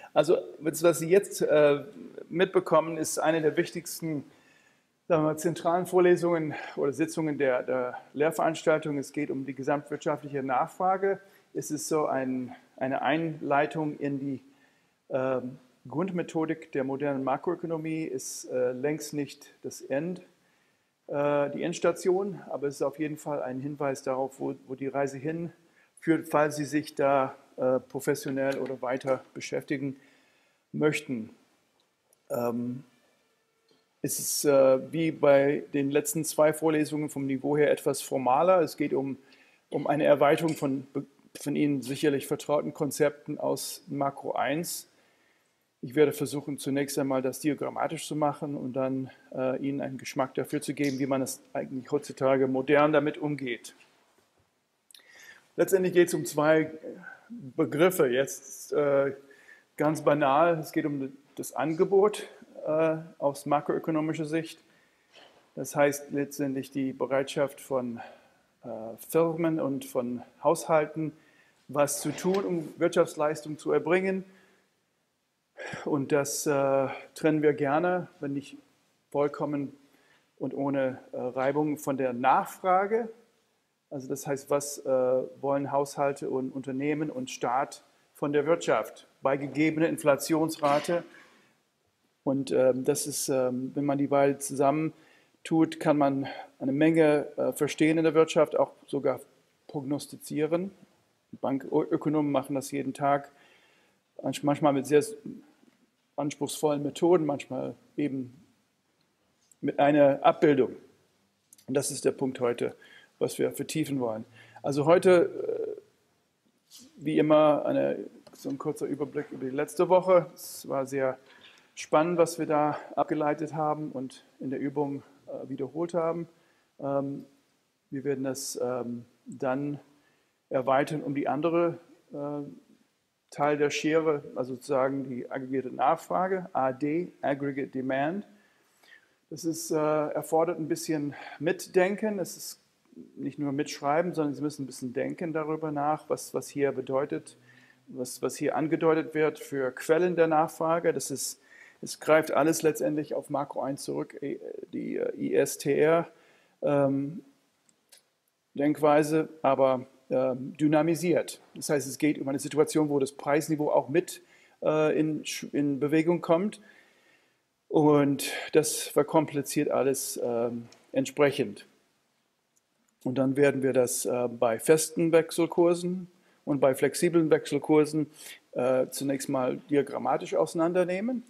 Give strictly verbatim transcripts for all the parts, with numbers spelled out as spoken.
Also, was Sie jetzt äh, mitbekommen, ist eine der wichtigsten, sagen wir mal, zentralen Vorlesungen oder Sitzungen der, der Lehrveranstaltung. Es geht um die gesamtwirtschaftliche Nachfrage. Es ist so ein, eine Einleitung in die äh, Grundmethodik der modernen Makroökonomie, ist äh, längst nicht das End, äh, die Endstation, aber es ist auf jeden Fall ein Hinweis darauf, wo, wo die Reise hinführt, falls Sie sich da äh, professionell oder weiter beschäftigen möchten. Ähm, es ist äh, wie bei den letzten zwei Vorlesungen vom Niveau her etwas formaler. Es geht um, um eine Erweiterung von, von Ihnen sicherlich vertrauten Konzepten aus Makro eins. Ich werde versuchen, zunächst einmal das diagrammatisch zu machen und dann äh, Ihnen einen Geschmack dafür zu geben, wie man es eigentlich heutzutage modern damit umgeht. Letztendlich geht es um zwei Begriffe. Jetzt äh, ganz banal, es geht um das Angebot äh, aus makroökonomischer Sicht. Das heißt letztendlich die Bereitschaft von äh, Firmen und von Haushalten, was zu tun, um Wirtschaftsleistung zu erbringen. Und das äh, trennen wir gerne, wenn nicht vollkommen und ohne äh, Reibung, von der Nachfrage. Also das heißt, was äh, wollen Haushalte und Unternehmen und Staat von der Wirtschaft bei gegebener Inflationsrate? Und äh, das ist, äh, wenn man die beiden zusammen tut, kann man eine Menge äh, verstehen in der Wirtschaft, auch sogar prognostizieren. Bankökonomen machen das jeden Tag, manchmal mit sehr anspruchsvollen Methoden, manchmal eben mit einer Abbildung. Und das ist der Punkt heute, was wir vertiefen wollen. Also heute, wie immer, eine, so ein kurzer Überblick über die letzte Woche. Es war sehr spannend, was wir da abgeleitet haben und in der Übung äh, wiederholt haben. Ähm, wir werden das ähm, dann erweitern um die andere äh, Teil der Schere, also sozusagen die aggregierte Nachfrage, A D, Aggregate Demand. Das ist, äh, erfordert ein bisschen Mitdenken. Es ist nicht nur mitschreiben, sondern Sie müssen ein bisschen denken darüber nach, was, was hier bedeutet, was, was hier angedeutet wird für Quellen der Nachfrage. Das ist, es greift alles letztendlich auf Makro eins zurück, die I S T R-Denkweise, ähm, aber ähm, dynamisiert. Das heißt, es geht um eine Situation, wo das Preisniveau auch mit äh, in, in Bewegung kommt. Und das verkompliziert alles ähm, entsprechend. Und dann werden wir das äh, bei festen Wechselkursen und bei flexiblen Wechselkursen äh, zunächst mal diagrammatisch auseinandernehmen.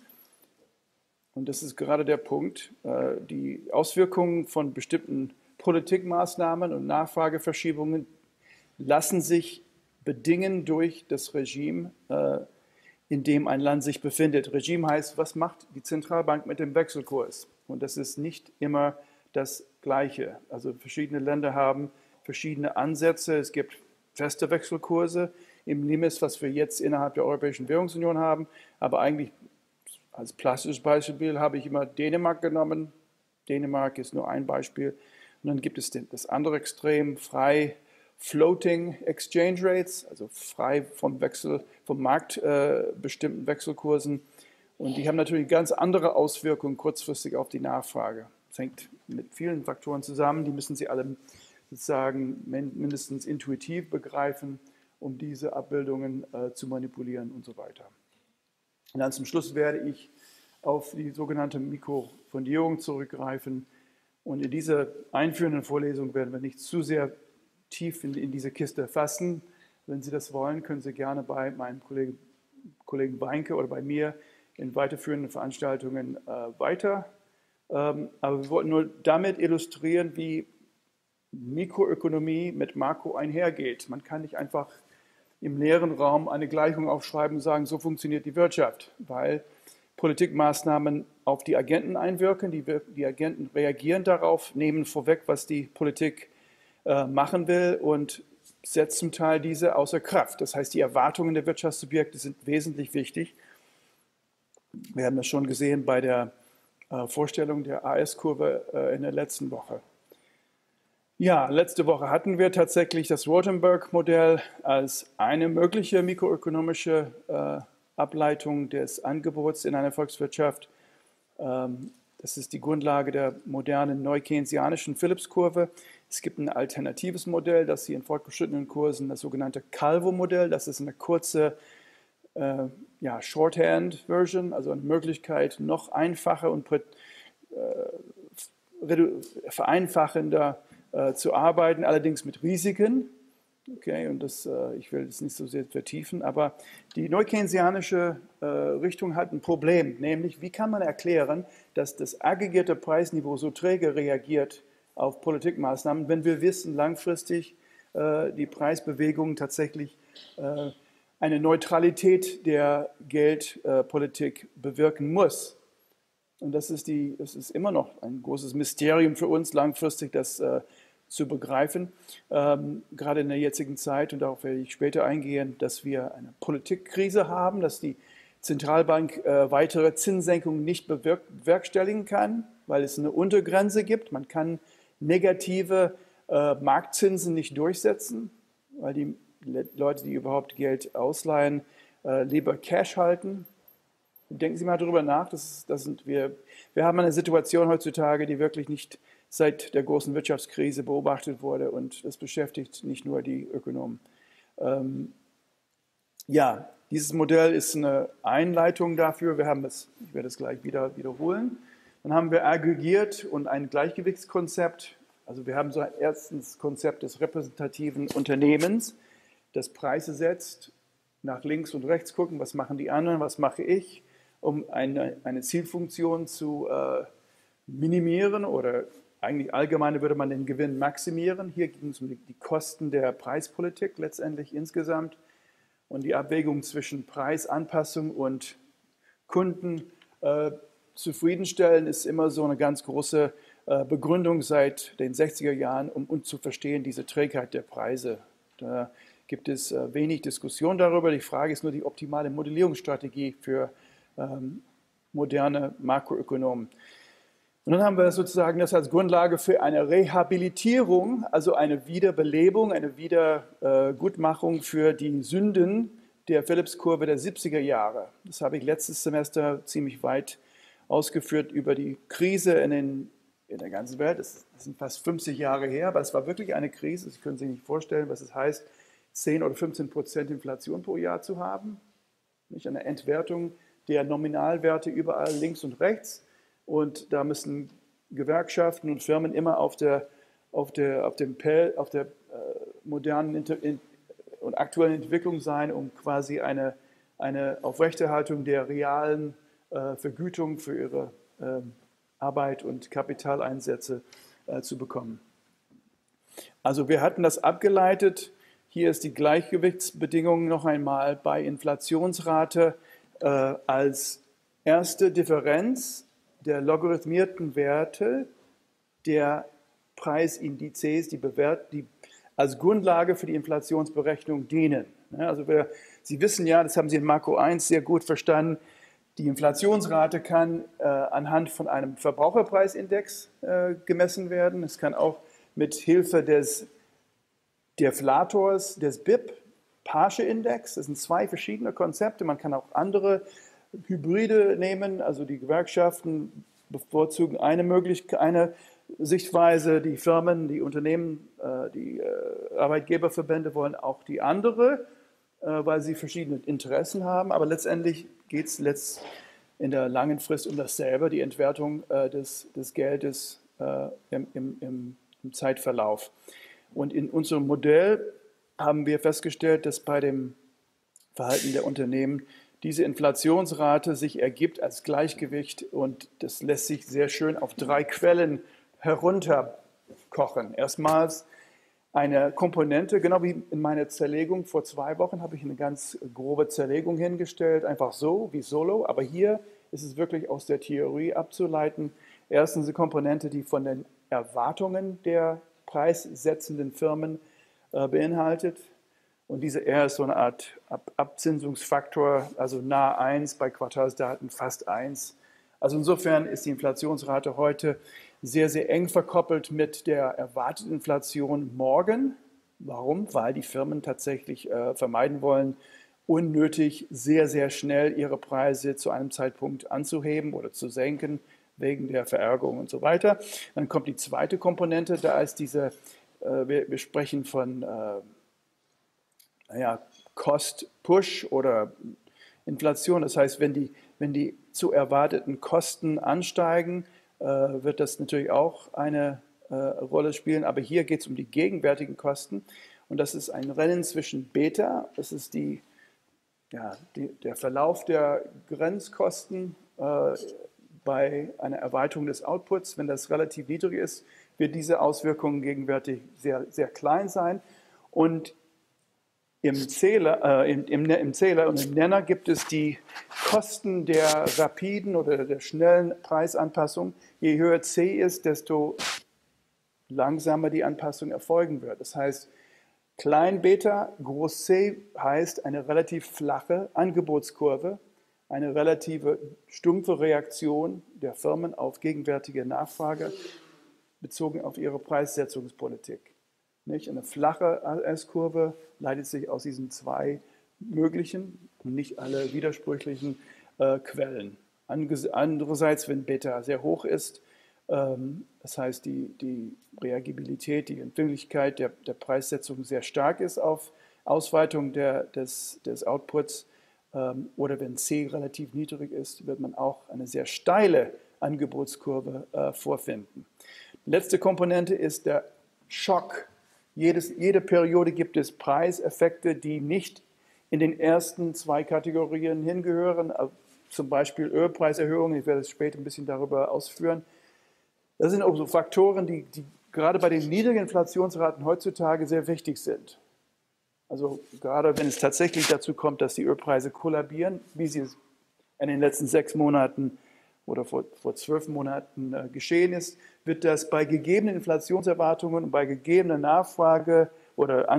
Und das ist gerade der Punkt, äh, die Auswirkungen von bestimmten Politikmaßnahmen und Nachfrageverschiebungen lassen sich bedingen durch das Regime, äh, in dem ein Land sich befindet. Regime heißt, was macht die Zentralbank mit dem Wechselkurs? Und das ist nicht immer das Gleiche. Also verschiedene Länder haben verschiedene Ansätze. Es gibt feste Wechselkurse im Limit, was wir jetzt innerhalb der Europäischen Währungsunion haben. Aber eigentlich als plastisches Beispiel habe ich immer Dänemark genommen. Dänemark ist nur ein Beispiel. Und dann gibt es das andere Extrem, frei Floating Exchange Rates, also frei vom Wechsel, vom Markt äh, bestimmten Wechselkursen. Und die haben natürlich ganz andere Auswirkungen kurzfristig auf die Nachfrage. Das hängt mit vielen Faktoren zusammen, die müssen Sie alle sozusagen mindestens intuitiv begreifen, um diese Abbildungen äh, zu manipulieren und so weiter. Und dann zum Schluss werde ich auf die sogenannte Mikrofundierung zurückgreifen. Und in dieser einführenden Vorlesung werden wir nicht zu sehr tief in, in diese Kiste fassen. Wenn Sie das wollen, können Sie gerne bei meinem Kollegen, Kollegen Weinke oder bei mir in weiterführenden Veranstaltungen äh, weiter. Ähm, aber wir wollten nur damit illustrieren, wie Mikroökonomie mit Makro einhergeht. Man kann nicht einfach im leeren Raum eine Gleichung aufschreiben und sagen, so funktioniert die Wirtschaft, weil Politikmaßnahmen auf die Agenten einwirken. Die, die Agenten reagieren darauf, nehmen vorweg, was die Politik äh, machen will und setzt zum Teil diese außer Kraft. Das heißt, die Erwartungen der Wirtschaftssubjekte sind wesentlich wichtig. Wir haben das schon gesehen bei der äh, Vorstellung der A S-Kurve äh, in der letzten Woche. Ja, letzte Woche hatten wir tatsächlich das Rothenberg-Modell als eine mögliche mikroökonomische äh, Ableitung des Angebots in einer Volkswirtschaft. Ähm, das ist die Grundlage der modernen neu-keynesianischen Phillips-Kurve. Es gibt ein alternatives Modell, das Sie in fortgeschrittenen Kursen, das sogenannte Calvo-Modell, das ist eine kurze äh, ja, Shorthand-Version, also eine Möglichkeit, noch einfacher und äh, vereinfachender äh, zu arbeiten, allerdings mit Risiken. Okay, und das, äh, ich will das nicht so sehr vertiefen, aber die neu-keynesianische äh, Richtung hat ein Problem, nämlich wie kann man erklären, dass das aggregierte Preisniveau so träge reagiert auf Politikmaßnahmen, wenn wir wissen, langfristig äh, die Preisbewegungen tatsächlich äh, eine Neutralität der Geldpolitik äh, bewirken muss. Und das ist, die, das ist immer noch ein großes Mysterium für uns, langfristig das äh, zu begreifen, ähm, gerade in der jetzigen Zeit, und darauf werde ich später eingehen, dass wir eine Politikkrise haben, dass die Zentralbank äh, weitere Zinssenkungen nicht bewerkstelligen kann, weil es eine Untergrenze gibt. Man kann negative äh, Marktzinsen nicht durchsetzen, weil die Leute, die überhaupt Geld ausleihen, äh, lieber Cash halten. Denken Sie mal darüber nach. Das ist, das sind wir, wir haben eine Situation heutzutage, die wirklich nicht seit der großen Wirtschaftskrise beobachtet wurde, und das beschäftigt nicht nur die Ökonomen. Ähm, ja, dieses Modell ist eine Einleitung dafür. Wir haben es, ich werde es gleich wieder wiederholen. Dann haben wir aggregiert und ein Gleichgewichtskonzept. Also wir haben so ein erstes Konzept des repräsentativen Unternehmens, das Preise setzt, nach links und rechts gucken, was machen die anderen, was mache ich, um eine, eine Zielfunktion zu äh, minimieren, oder eigentlich allgemein würde man den Gewinn maximieren. Hier ging es um die, die Kosten der Preispolitik letztendlich insgesamt, und die Abwägung zwischen Preisanpassung und Kunden äh, zufriedenstellen ist immer so eine ganz große äh, Begründung seit den sechziger Jahren, um, um zu verstehen, diese Trägheit der Preise. Da gibt es äh, wenig Diskussion darüber. Die Frage ist nur die optimale Modellierungsstrategie für ähm, moderne Makroökonomen. Und dann haben wir sozusagen das als Grundlage für eine Rehabilitierung, also eine Wiederbelebung, eine Wiedergutmachung für die Sünden der Phillips-Kurve der siebziger Jahre. Das habe ich letztes Semester ziemlich weit ausgeführt über die Krise in, den, in der ganzen Welt. Das sind fast fünfzig Jahre her, aber es war wirklich eine Krise. Sie können sich nicht vorstellen, was es heißt, zehn oder fünfzehn Prozent Inflation pro Jahr zu haben. Nicht eine Entwertung der Nominalwerte überall links und rechts. Und da müssen Gewerkschaften und Firmen immer auf der, auf der, auf dem Pel, auf der äh, modernen Inter in, und aktuellen Entwicklung sein, um quasi eine, eine Aufrechterhaltung der realen äh, Vergütung für ihre äh, Arbeit und Kapitaleinsätze äh, zu bekommen. Also wir hatten das abgeleitet. Hier ist die Gleichgewichtsbedingung noch einmal bei Inflationsrate äh, als erste Differenz der logarithmierten Werte der Preisindizes, die, bewert, die als Grundlage für die Inflationsberechnung dienen. Also wir, Sie wissen ja, das haben Sie in Makro eins sehr gut verstanden, die Inflationsrate kann äh, anhand von einem Verbraucherpreisindex äh, gemessen werden. Es kann auch mit Hilfe des Deflators, des B I P, Paasche-Index. Das sind zwei verschiedene Konzepte. Man kann auch andere Hybride nehmen, also die Gewerkschaften bevorzugen eine Möglichkeit, eine Sichtweise, die Firmen, die Unternehmen, die Arbeitgeberverbände wollen auch die andere, weil sie verschiedene Interessen haben, aber letztendlich geht es letzt in der langen Frist um dasselbe, die Entwertung des, des Geldes im, im, im Zeitverlauf. Und in unserem Modell haben wir festgestellt, dass bei dem Verhalten der Unternehmen diese Inflationsrate sich ergibt als Gleichgewicht, und das lässt sich sehr schön auf drei Quellen herunterkochen. Erstmals eine Komponente, genau wie in meiner Zerlegung vor zwei Wochen habe ich eine ganz grobe Zerlegung hingestellt, einfach so wie Solo, aber hier ist es wirklich aus der Theorie abzuleiten. Erstens eine Komponente, die von den Erwartungen der preissetzenden Firmen äh, beinhaltet. Und diese R ist so eine Art Ab Abzinsungsfaktor, also nahe eins, bei Quartalsdaten fast eins. Also insofern ist die Inflationsrate heute sehr, sehr eng verkoppelt mit der erwarteten Inflation morgen. Warum? Weil die Firmen tatsächlich äh, vermeiden wollen, unnötig, sehr, sehr schnell ihre Preise zu einem Zeitpunkt anzuheben oder zu senken, wegen der Verärgerung und so weiter. Dann kommt die zweite Komponente, da ist diese, äh, wir, wir sprechen von äh, naja, Cost-Push oder Inflation. Das heißt, wenn die, wenn die zu erwarteten Kosten ansteigen, äh, wird das natürlich auch eine äh, Rolle spielen. Aber hier geht es um die gegenwärtigen Kosten. Und das ist ein Rennen zwischen Beta, das ist die, ja, die, der Verlauf der Grenzkosten äh, bei einer Erweiterung des Outputs. Wenn das relativ niedrig ist, wird diese Auswirkung gegenwärtig sehr, sehr klein sein. Und im Zähler, äh, im, im, im Zähler und im Nenner gibt es die Kosten der rapiden oder der schnellen Preisanpassung. Je höher C ist, desto langsamer die Anpassung erfolgen wird. Das heißt, Klein Beta, Groß C heißt eine relativ flache Angebotskurve, eine relative stumpfe Reaktion der Firmen auf gegenwärtige Nachfrage bezogen auf ihre Preissetzungspolitik. Nicht? Eine flache S-Kurve leitet sich aus diesen zwei möglichen und nicht alle widersprüchlichen äh, Quellen. Andererseits, wenn Beta sehr hoch ist, ähm, das heißt die, die Reagibilität, die Empfänglichkeit der, der Preissetzung sehr stark ist auf Ausweitung der, des, des Outputs, ähm, oder wenn C relativ niedrig ist, wird man auch eine sehr steile Angebotskurve äh, vorfinden. Die letzte Komponente ist der Schock. Jedes, jede Periode gibt es Preiseffekte, die nicht in den ersten zwei Kategorien hingehören, zum Beispiel Ölpreiserhöhungen, ich werde es später ein bisschen darüber ausführen. Das sind auch so Faktoren, die, die gerade bei den niedrigen Inflationsraten heutzutage sehr wichtig sind. Also gerade wenn es tatsächlich dazu kommt, dass die Ölpreise kollabieren, wie sie es in den letzten sechs Monaten oder vor, vor zwölf Monaten äh, geschehen ist, wird das bei gegebenen Inflationserwartungen und bei gegebener Nachfrage oder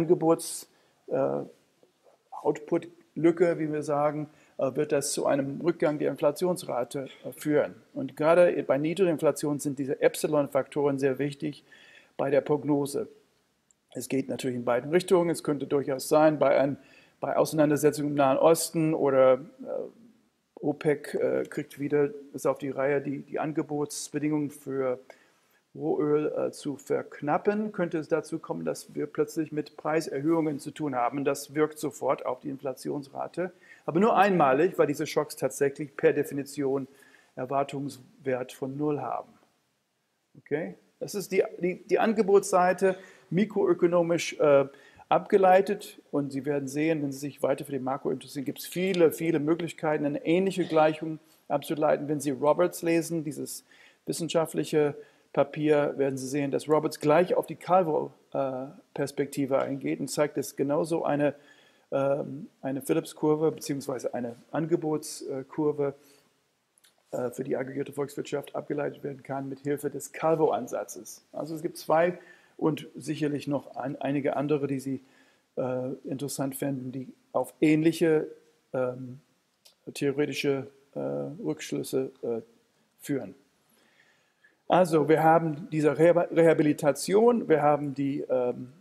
Angebots-Output-Lücke, äh, wie wir sagen, äh, wird das zu einem Rückgang der Inflationsrate äh, führen. Und gerade bei niedriger Inflation sind diese Epsilon-Faktoren sehr wichtig bei der Prognose. Es geht natürlich in beiden Richtungen. Es könnte durchaus sein, bei, ein, bei Auseinandersetzungen im Nahen Osten oder äh, OPEC äh, kriegt wieder es auf die Reihe, die, die Angebotsbedingungen für Rohöl äh, zu verknappen, könnte es dazu kommen, dass wir plötzlich mit Preiserhöhungen zu tun haben. Das wirkt sofort auf die Inflationsrate, aber nur einmalig, weil diese Schocks tatsächlich per Definition Erwartungswert von Null haben. Okay? Das ist die, die, die Angebotsseite, mikroökonomisch äh, abgeleitet, und Sie werden sehen, wenn Sie sich weiter für den Makro interessieren, gibt es viele, viele Möglichkeiten, eine ähnliche Gleichung abzuleiten. Wenn Sie Roberts lesen, dieses wissenschaftliche Papier, werden Sie sehen, dass Roberts gleich auf die Calvo-Perspektive äh, eingeht und zeigt, dass genauso eine, ähm, eine Phillips-Kurve bzw. eine Angebotskurve äh, für die aggregierte Volkswirtschaft abgeleitet werden kann mit Hilfe des Calvo-Ansatzes. Also es gibt zwei und sicherlich noch ein, einige andere, die Sie äh, interessant fänden, die auf ähnliche ähm, theoretische äh, Rückschlüsse äh, führen. Also wir haben diese Rehabilitation, wir haben die ähm,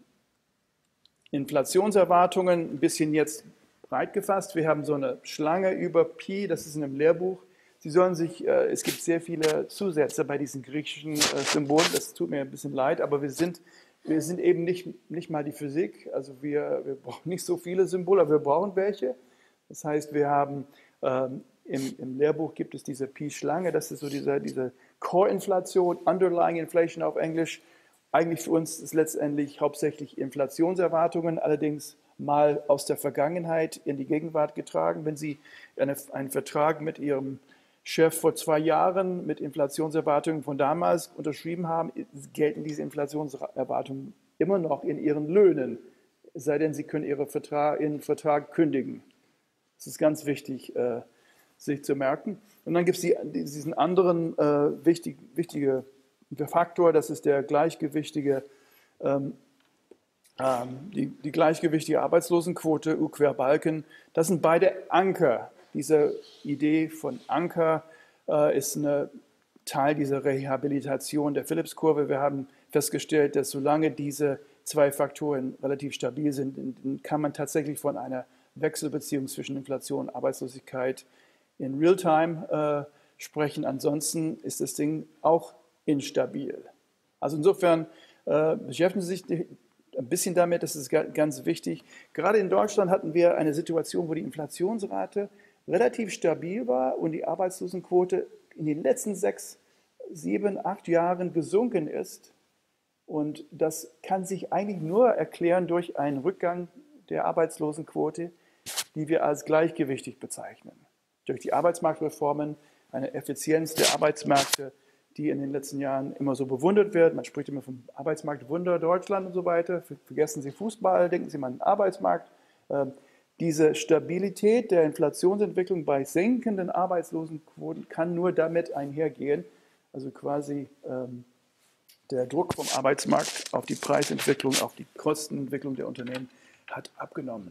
Inflationserwartungen ein bisschen jetzt breit gefasst. Wir haben so eine Schlange über Pi, das ist in einem Lehrbuch. Sie sollen sich, äh, es gibt sehr viele Zusätze bei diesen griechischen äh, Symbolen, das tut mir ein bisschen leid, aber wir sind, wir sind eben nicht, nicht mal die Physik, also wir, wir brauchen nicht so viele Symbole, aber wir brauchen welche. Das heißt, wir haben, ähm, im, im Lehrbuch gibt es diese Pi-Schlange, das ist so diese, diese Core-Inflation, Underlying Inflation auf Englisch. Eigentlich für uns ist letztendlich hauptsächlich Inflationserwartungen, allerdings mal aus der Vergangenheit in die Gegenwart getragen. Wenn Sie eine, einen Vertrag mit Ihrem Chef vor zwei Jahren mit Inflationserwartungen von damals unterschrieben haben, gelten diese Inflationserwartungen immer noch in Ihren Löhnen, es sei denn, Sie können Ihre Vertrag, Ihren Vertrag kündigen. Das ist ganz wichtig, äh, sich zu merken. Und dann gibt es die, diesen anderen äh, wichtig, wichtige Faktor, das ist der gleichgewichtige, ähm, ähm, die, die gleichgewichtige Arbeitslosenquote, U-Querbalken. Das sind beide Anker. Diese Idee von Anker äh, ist ein Teil dieser Rehabilitation der Phillips-Kurve. Wir haben festgestellt, dass solange diese zwei Faktoren relativ stabil sind, kann man tatsächlich von einer Wechselbeziehung zwischen Inflation und Arbeitslosigkeit in Realtime äh, sprechen. Ansonsten ist das Ding auch instabil. Also insofern äh, beschäftigen Sie sich ein bisschen damit, das ist ganz wichtig. Gerade in Deutschland hatten wir eine Situation, wo die Inflationsrate relativ stabil war und die Arbeitslosenquote in den letzten sechs, sieben, acht Jahren gesunken ist. Und das kann sich eigentlich nur erklären durch einen Rückgang der Arbeitslosenquote, die wir als gleichgewichtig bezeichnen. Durch die Arbeitsmarktreformen, eine Effizienz der Arbeitsmärkte, die in den letzten Jahren immer so bewundert wird. Man spricht immer vom Arbeitsmarktwunder Deutschland und so weiter. Vergessen Sie Fußball, denken Sie mal an den Arbeitsmarkt. Diese Stabilität der Inflationsentwicklung bei sinkenden Arbeitslosenquoten kann nur damit einhergehen, also quasi ähm, der Druck vom Arbeitsmarkt auf die Preisentwicklung, auf die Kostenentwicklung der Unternehmen hat abgenommen.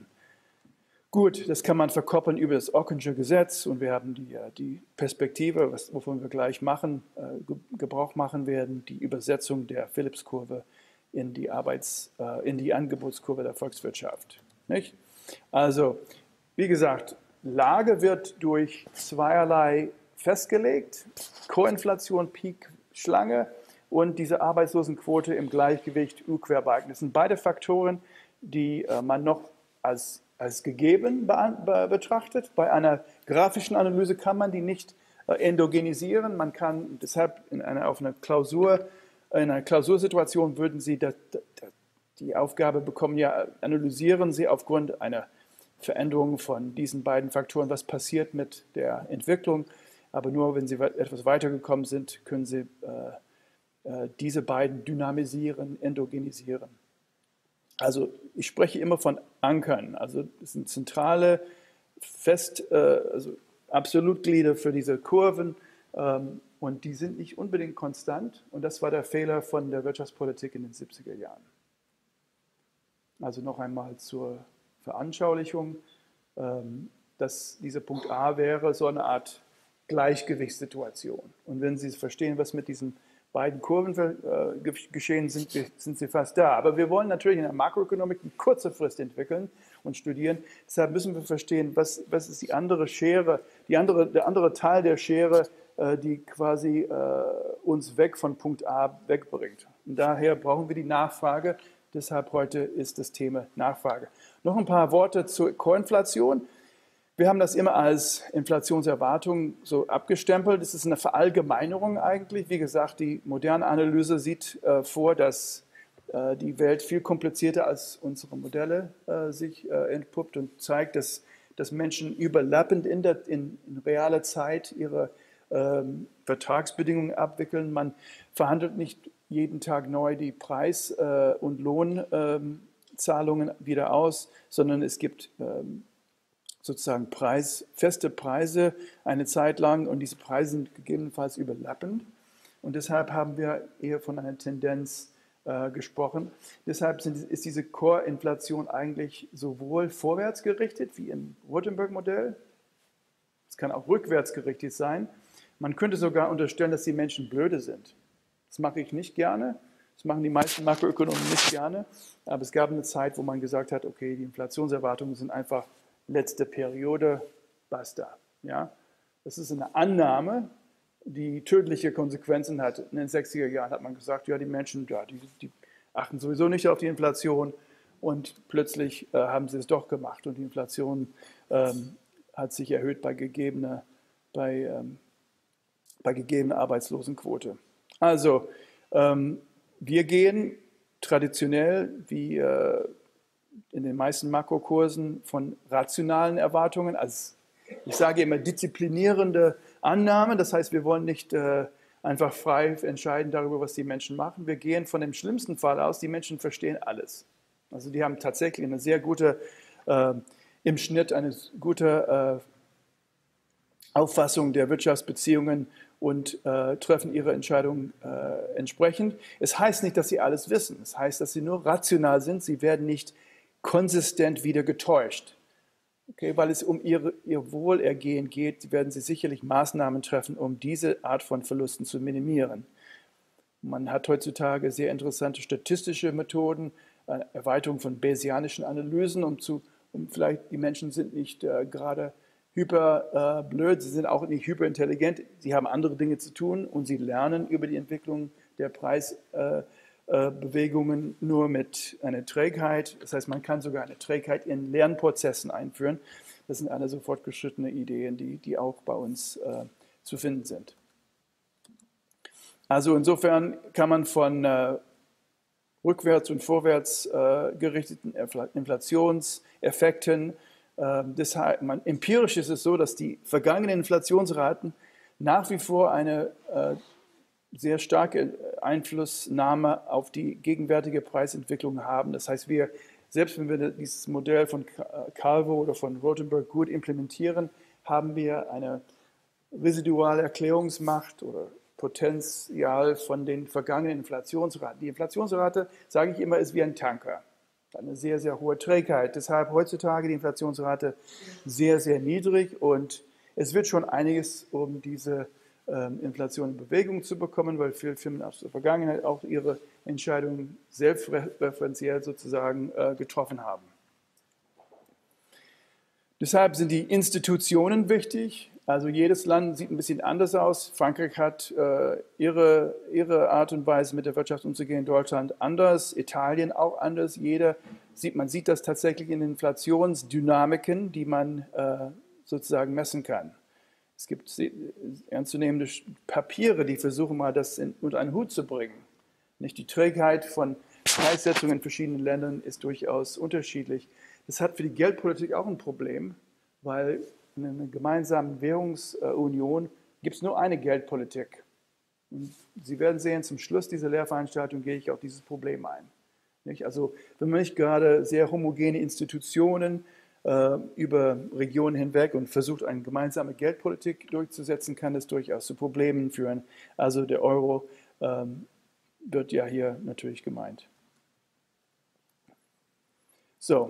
Gut, das kann man verkoppeln über das Ockinger Gesetz und wir haben die, die Perspektive, was, wovon wir gleich machen, äh, Gebrauch machen werden, die Übersetzung der Phillips-Kurve in die Arbeits-, äh, in die Angebotskurve der Volkswirtschaft. Nicht? Also, wie gesagt, Lage wird durch zweierlei festgelegt: Koinflation, Peak, Schlange und diese Arbeitslosenquote im Gleichgewicht, U-Querbalken. Das sind beide Faktoren, die äh, man noch als, als gegeben be be betrachtet. Bei einer grafischen Analyse kann man die nicht äh, endogenisieren. Man kann deshalb in einer, auf einer Klausur, in einer Klausursituation würden Sie das, das, die Aufgabe bekommen, ja, analysieren Sie aufgrund einer Veränderung von diesen beiden Faktoren, was passiert mit der Entwicklung. Aber nur wenn Sie etwas weitergekommen sind, können Sie äh, äh, diese beiden dynamisieren, endogenisieren. Also ich spreche immer von Ankern. Also das sind zentrale, fest, äh, also Absolutglieder für diese Kurven. Ähm, und die sind nicht unbedingt konstant. Und das war der Fehler von der Wirtschaftspolitik in den siebziger Jahren. Also noch einmal zur Veranschaulichung, dass dieser Punkt A wäre so eine Art Gleichgewichtssituation. Und wenn Sie verstehen, was mit diesen beiden Kurven geschehen sind, sind Sie fast da. Aber wir wollen natürlich in der Makroökonomik eine kurze Frist entwickeln und studieren. Deshalb müssen wir verstehen, was, was ist die andere Schere, die andere, der andere Teil der Schere, die quasi uns weg von Punkt A wegbringt. Und daher brauchen wir die Nachfrage. Deshalb heute ist das Thema Nachfrage. Noch ein paar Worte zur Koinflation. Wir haben das immer als Inflationserwartung so abgestempelt. Das ist eine Verallgemeinerung eigentlich. Wie gesagt, die moderne Analyse sieht äh, vor, dass äh, die Welt viel komplizierter als unsere Modelle äh, sich äh, entpuppt und zeigt, dass, dass Menschen überlappend in, der, in, in realer Zeit ihre ähm, Vertragsbedingungen abwickeln. Man verhandelt nicht jeden Tag neu die Preis- äh, und Lohnzahlungen ähm, wieder aus, sondern es gibt ähm, sozusagen Preis, feste Preise eine Zeit lang und diese Preise sind gegebenenfalls überlappend. Und deshalb haben wir eher von einer Tendenz äh, gesprochen. Deshalb sind, ist diese Core-Inflation eigentlich sowohl vorwärts gerichtet wie im Rotenberg-Modell. Es kann auch rückwärts gerichtet sein. Man könnte sogar unterstellen, dass die Menschen blöde sind. Das mache ich nicht gerne. Das machen die meisten Makroökonomen nicht gerne. Aber es gab eine Zeit, wo man gesagt hat, okay, die Inflationserwartungen sind einfach letzte Periode, basta. Ja? Das ist eine Annahme, die tödliche Konsequenzen hat. In den sechziger Jahren hat man gesagt, ja, die Menschen, ja, die, die achten sowieso nicht auf die Inflation. Und plötzlich äh, haben sie es doch gemacht. Und die Inflation ähm, hat sich erhöht bei gegebener, bei, ähm, bei gegebener Arbeitslosenquote. Also, ähm, wir gehen traditionell, wie äh, in den meisten Makrokursen, von rationalen Erwartungen, als ich sage immer disziplinierende Annahmen. Das heißt, wir wollen nicht äh, einfach frei entscheiden darüber, was die Menschen machen. Wir gehen von dem schlimmsten Fall aus, die Menschen verstehen alles. Also die haben tatsächlich eine sehr gute, äh, im Schnitt eine gute äh, Auffassung der Wirtschaftsbeziehungen und äh, treffen ihre Entscheidungen äh, entsprechend. Es heißt nicht, dass sie alles wissen. Es heißt, dass sie nur rational sind. Sie werden nicht konsistent wieder getäuscht. Okay, weil es um ihre, ihr Wohlergehen geht, werden sie sicherlich Maßnahmen treffen, um diese Art von Verlusten zu minimieren. Man hat heutzutage sehr interessante statistische Methoden, Erweiterung von bayesianischen Analysen, um, zu, Und vielleicht die Menschen sind nicht äh, gerade hyper äh, blöd, sie sind auch nicht hyperintelligent, sie haben andere Dinge zu tun und sie lernen über die Entwicklung der Preisbewegungen äh, äh, nur mit einer Trägheit. Das heißt, man kann sogar eine Trägheit in Lernprozessen einführen. Das sind alle so fortgeschrittene Ideen, die, die auch bei uns äh, zu finden sind. Also insofern kann man von äh, rückwärts und vorwärts äh, gerichteten Inflationseffekten, äh, deshalb, man, empirisch ist es so, dass die vergangenen Inflationsraten nach wie vor eine äh, sehr starke Einflussnahme auf die gegenwärtige Preisentwicklung haben. Das heißt, wir, selbst wenn wir dieses Modell von Calvo oder von Rothenberg gut implementieren, haben wir eine residuale Erklärungsmacht oder Potenzial von den vergangenen Inflationsraten. Die Inflationsrate, sage ich immer, ist wie ein Tanker. Eine sehr, sehr hohe Trägheit. Deshalb heutzutage die Inflationsrate sehr, sehr niedrig und es wird schon einiges, um diese ähm, Inflation in Bewegung zu bekommen, weil viele Firmen aus der Vergangenheit auch ihre Entscheidungen selbstreferenziell sozusagen äh, getroffen haben. Deshalb sind die Institutionen wichtig. Also jedes Land sieht ein bisschen anders aus. Frankreich hat äh, ihre, ihre Art und Weise, mit der Wirtschaft umzugehen, Deutschland anders, Italien auch anders. Jeder sieht, man sieht das tatsächlich in Inflationsdynamiken, die man äh, sozusagen messen kann. Es gibt ernstzunehmende Papiere, die versuchen mal, das in, unter einen Hut zu bringen. Nicht? Die Trägheit von Preissetzungen in verschiedenen Ländern ist durchaus unterschiedlich. Das hat für die Geldpolitik auch ein Problem, weil in einer gemeinsamen Währungsunion gibt es nur eine Geldpolitik. Und Sie werden sehen, zum Schluss dieser Lehrveranstaltung gehe ich auf dieses Problem ein. Nicht? Also wenn man nicht gerade sehr homogene Institutionen äh, über Regionen hinweg und versucht, eine gemeinsame Geldpolitik durchzusetzen, kann das durchaus zu Problemen führen. Also der Euro ähm, wird ja hier natürlich gemeint. So.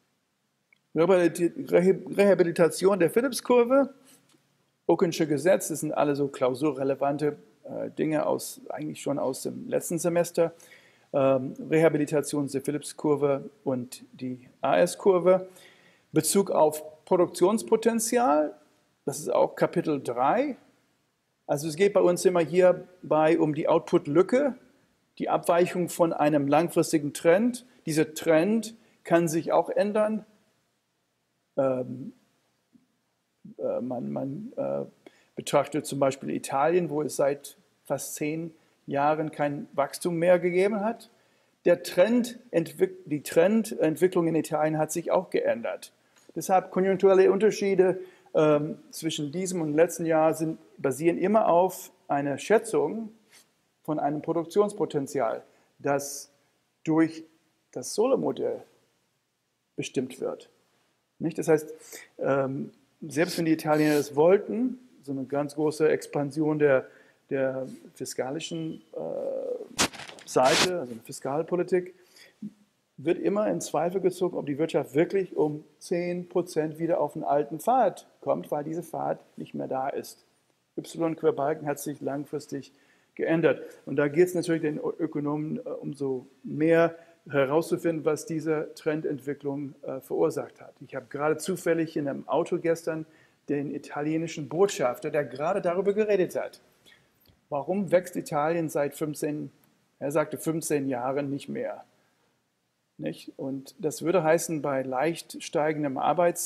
Rehabilitation der Phillips-Kurve, Ockensche Gesetz, das sind alle so klausurrelevante äh, Dinge aus, eigentlich schon aus dem letzten Semester. Ähm, Rehabilitation der Phillips-Kurve und die A S-Kurve. Bezug auf Produktionspotenzial, das ist auch Kapitel drei. Also es geht bei uns immer hierbei um die Output-Lücke, die Abweichung von einem langfristigen Trend. Dieser Trend kann sich auch ändern. Ähm, äh, man man äh, betrachtet zum Beispiel Italien, wo es seit fast zehn Jahren kein Wachstum mehr gegeben hat. Der Trend, die Trendentwicklung in Italien hat sich auch geändert. Deshalb konjunkturelle Unterschiede ähm, zwischen diesem und letzten Jahr sind, basieren immer auf einer Schätzung von einem Produktionspotenzial, das durch das Solar-Modell bestimmt wird. Nicht? Das heißt, ähm, selbst wenn die Italiener es wollten, so eine ganz große Expansion der, der fiskalischen äh, Seite, also eine Fiskalpolitik, wird immer in Zweifel gezogen, ob die Wirtschaft wirklich um zehn Prozent wieder auf den alten Pfad kommt, weil diese Pfad nicht mehr da ist. Y-Querbalken hat sich langfristig geändert. Und da geht es natürlich den Ökonomen äh, umso mehr herauszufinden, was diese Trendentwicklung äh, verursacht hat. Ich habe gerade zufällig in einem Auto gestern den italienischen Botschafter, der gerade darüber geredet hat. Warum wächst Italien seit fünfzehn, er sagte fünfzehn Jahren nicht mehr? Nicht? Und das würde heißen, bei leicht steigendem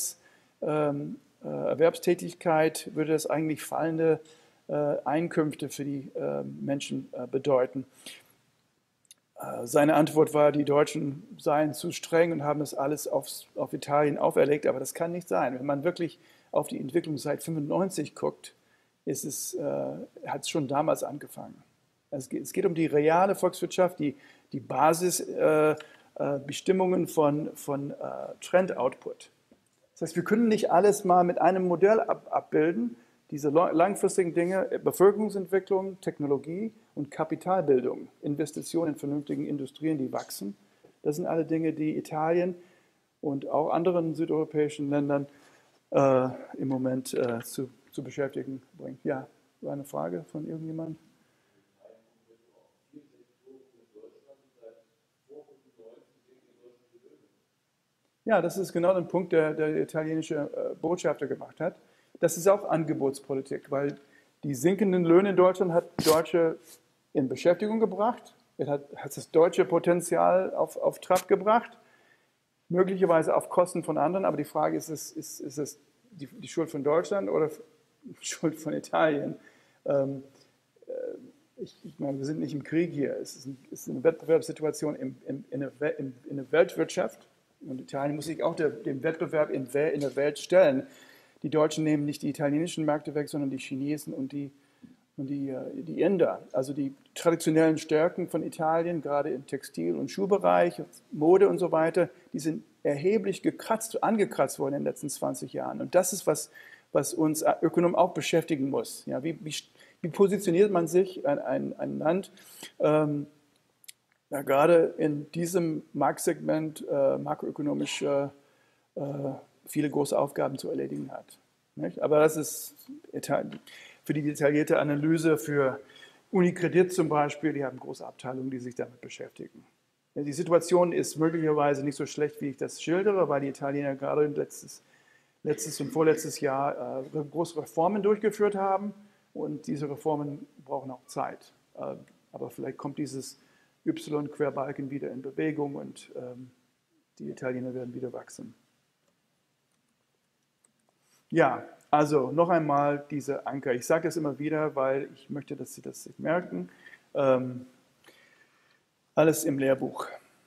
Arbeitserwerbstätigkeit ähm, äh, würde das eigentlich fallende äh, Einkünfte für die äh, Menschen äh, bedeuten. Seine Antwort war, die Deutschen seien zu streng und haben das alles aufs, auf Italien auferlegt, aber das kann nicht sein. Wenn man wirklich auf die Entwicklung seit fünfundneunzig guckt, ist es, äh, hat es schon damals angefangen. Es geht, es geht um die reale Volkswirtschaft, die, die Basisbestimmungen äh, äh, von, von äh, Trend-Output. Das heißt, wir können nicht alles mal mit einem Modell ab, abbilden, diese langfristigen Dinge, Bevölkerungsentwicklung, Technologie und Kapitalbildung, Investitionen in vernünftigen Industrien, die wachsen, das sind alle Dinge, die Italien und auch anderen südeuropäischen Ländern äh, im Moment äh, zu, zu beschäftigen bringen. Ja, war eine Frage von irgendjemandem? Ja, das ist genau der Punkt, der der italienische äh, Botschafter gemacht hat. Das ist auch Angebotspolitik, weil die sinkenden Löhne in Deutschland hat Deutsche in Beschäftigung gebracht, es hat, hat das deutsche Potenzial auf, auf Trab gebracht, möglicherweise auf Kosten von anderen, aber die Frage ist, ist, ist, ist es die, die Schuld von Deutschland oder die Schuld von Italien? Ähm, äh, ich, ich meine, wir sind nicht im Krieg hier, es ist, ein, es ist eine Wettbewerbssituation in, in, in, der, in, in der Weltwirtschaft und Italien muss sich auch der, dem Wettbewerb in, in der Welt stellen. Die Deutschen nehmen nicht die italienischen Märkte weg, sondern die Chinesen und die, und die, die Inder. Also die traditionellen Stärken von Italien, gerade im Textil- und Schuhbereich, Mode und so weiter, die sind erheblich gekratzt, angekratzt worden in den letzten zwanzig Jahren. Und das ist, was, was uns Ökonomen auch beschäftigen muss. Ja, wie, wie, wie positioniert man sich, ein, ein, ein Land, ähm, ja, gerade in diesem Marktsegment äh, makroökonomisch äh, äh, viele große Aufgaben zu erledigen hat. Nicht? Aber das ist für die detaillierte Analyse für Unicredit zum Beispiel, die haben große Abteilungen, die sich damit beschäftigen. Ja, die Situation ist möglicherweise nicht so schlecht, wie ich das schildere, weil die Italiener gerade letztes, letztes und vorletztes Jahr äh, große Reformen durchgeführt haben und diese Reformen brauchen auch Zeit. Äh, aber vielleicht kommt dieses Y-Querbalken wieder in Bewegung und ähm, die Italiener werden wieder wachsen. Ja, also noch einmal diese Anker. Ich sage es immer wieder, weil ich möchte, dass Sie das sich merken. Ähm, alles im Lehrbuch.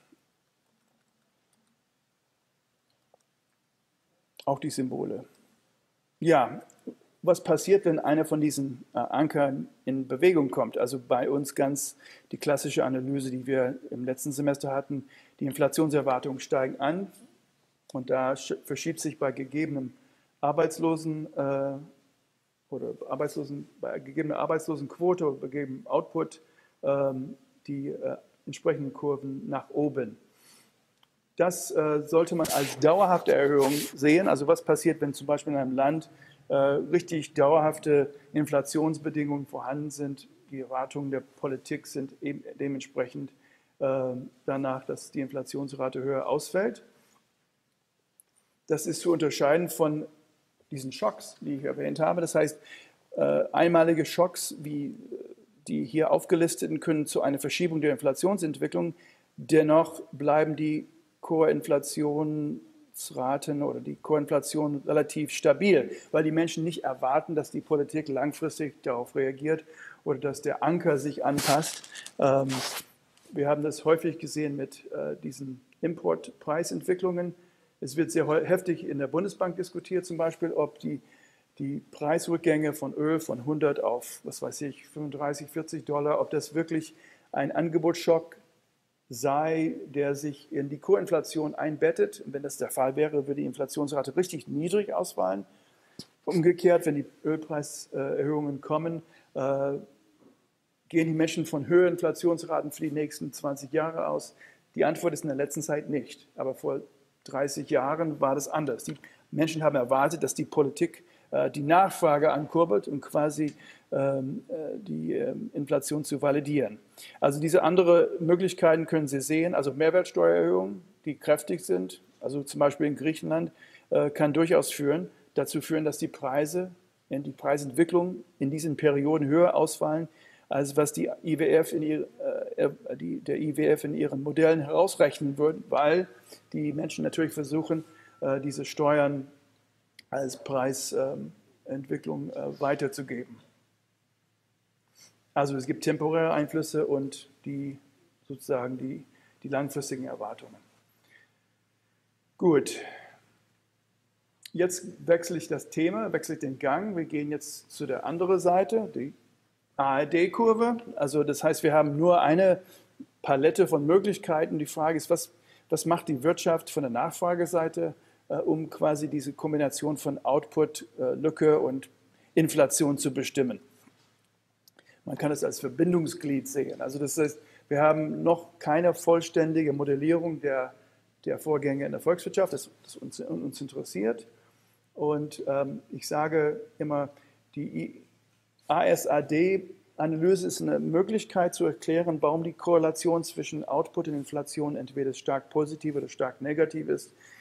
Auch die Symbole. Ja, was passiert, wenn einer von diesen äh, Ankern in Bewegung kommt? Also bei uns ganz die klassische Analyse, die wir im letzten Semester hatten. Die Inflationserwartungen steigen an und da verschiebt sich bei gegebenem Arbeitslosen äh, oder Arbeitslosen, bei gegebener Arbeitslosenquote oder bei gegebenem Output ähm, die äh, entsprechenden Kurven nach oben. Das äh, sollte man als dauerhafte Erhöhung sehen. Also was passiert, wenn zum Beispiel in einem Land äh, richtig dauerhafte Inflationsbedingungen vorhanden sind. Die Erwartungen der Politik sind eben dementsprechend äh, danach, dass die Inflationsrate höher ausfällt. Das ist zu unterscheiden von diesen Schocks, die ich erwähnt habe. Das heißt, äh, einmalige Schocks wie die hier aufgelisteten können zu einer Verschiebung der Inflationsentwicklung. Dennoch bleiben die Core-Inflationsraten oder die Core-Inflation relativ stabil, weil die Menschen nicht erwarten, dass die Politik langfristig darauf reagiert oder dass der Anker sich anpasst. Ähm, wir haben das häufig gesehen mit äh, diesen Importpreisentwicklungen. Es wird sehr heftig in der Bundesbank diskutiert, zum Beispiel, ob die, die Preisrückgänge von Öl von hundert auf, was weiß ich, fünfunddreißig, vierzig Dollar, ob das wirklich ein Angebotsschock sei, der sich in die Korinflation einbettet. Und wenn das der Fall wäre, würde die Inflationsrate richtig niedrig ausfallen. Umgekehrt, wenn die Ölpreiserhöhungen kommen, äh, gehen die Menschen von höheren Inflationsraten für die nächsten zwanzig Jahre aus. Die Antwort ist in der letzten Zeit nicht. Aber vor dreißig Jahren war das anders. Die Menschen haben erwartet, dass die Politik äh, die Nachfrage ankurbelt und quasi ähm, äh, die ähm, Inflation zu validieren. Also diese anderen Möglichkeiten können Sie sehen, also Mehrwertsteuererhöhungen, die kräftig sind, also zum Beispiel in Griechenland, äh, kann durchaus führen, dazu führen, dass die Preise, die Preisentwicklung in diesen Perioden höher ausfallen, als was die I W F in ihr, äh, die, der I W F in ihren Modellen herausrechnen würde, weil die Menschen natürlich versuchen, äh, diese Steuern als Preisentwicklung äh, weiterzugeben. Also es gibt temporäre Einflüsse und die sozusagen die, die langfristigen Erwartungen. Gut, jetzt wechsle ich das Thema, wechsle ich den Gang. Wir gehen jetzt zu der anderen Seite, die A R D-Kurve. Also das heißt, wir haben nur eine Palette von Möglichkeiten. Die Frage ist, was, was macht die Wirtschaft von der Nachfrageseite, äh, um quasi diese Kombination von Output, äh, Lücke und Inflation zu bestimmen. Man kann es als Verbindungsglied sehen. Also das heißt, wir haben noch keine vollständige Modellierung der, der Vorgänge in der Volkswirtschaft, das, das uns, uns interessiert. Und ähm, ich sage immer, die A S A D-Analyse ist eine Möglichkeit zu erklären, warum die Korrelation zwischen Output und Inflation entweder stark positiv oder stark negativ ist.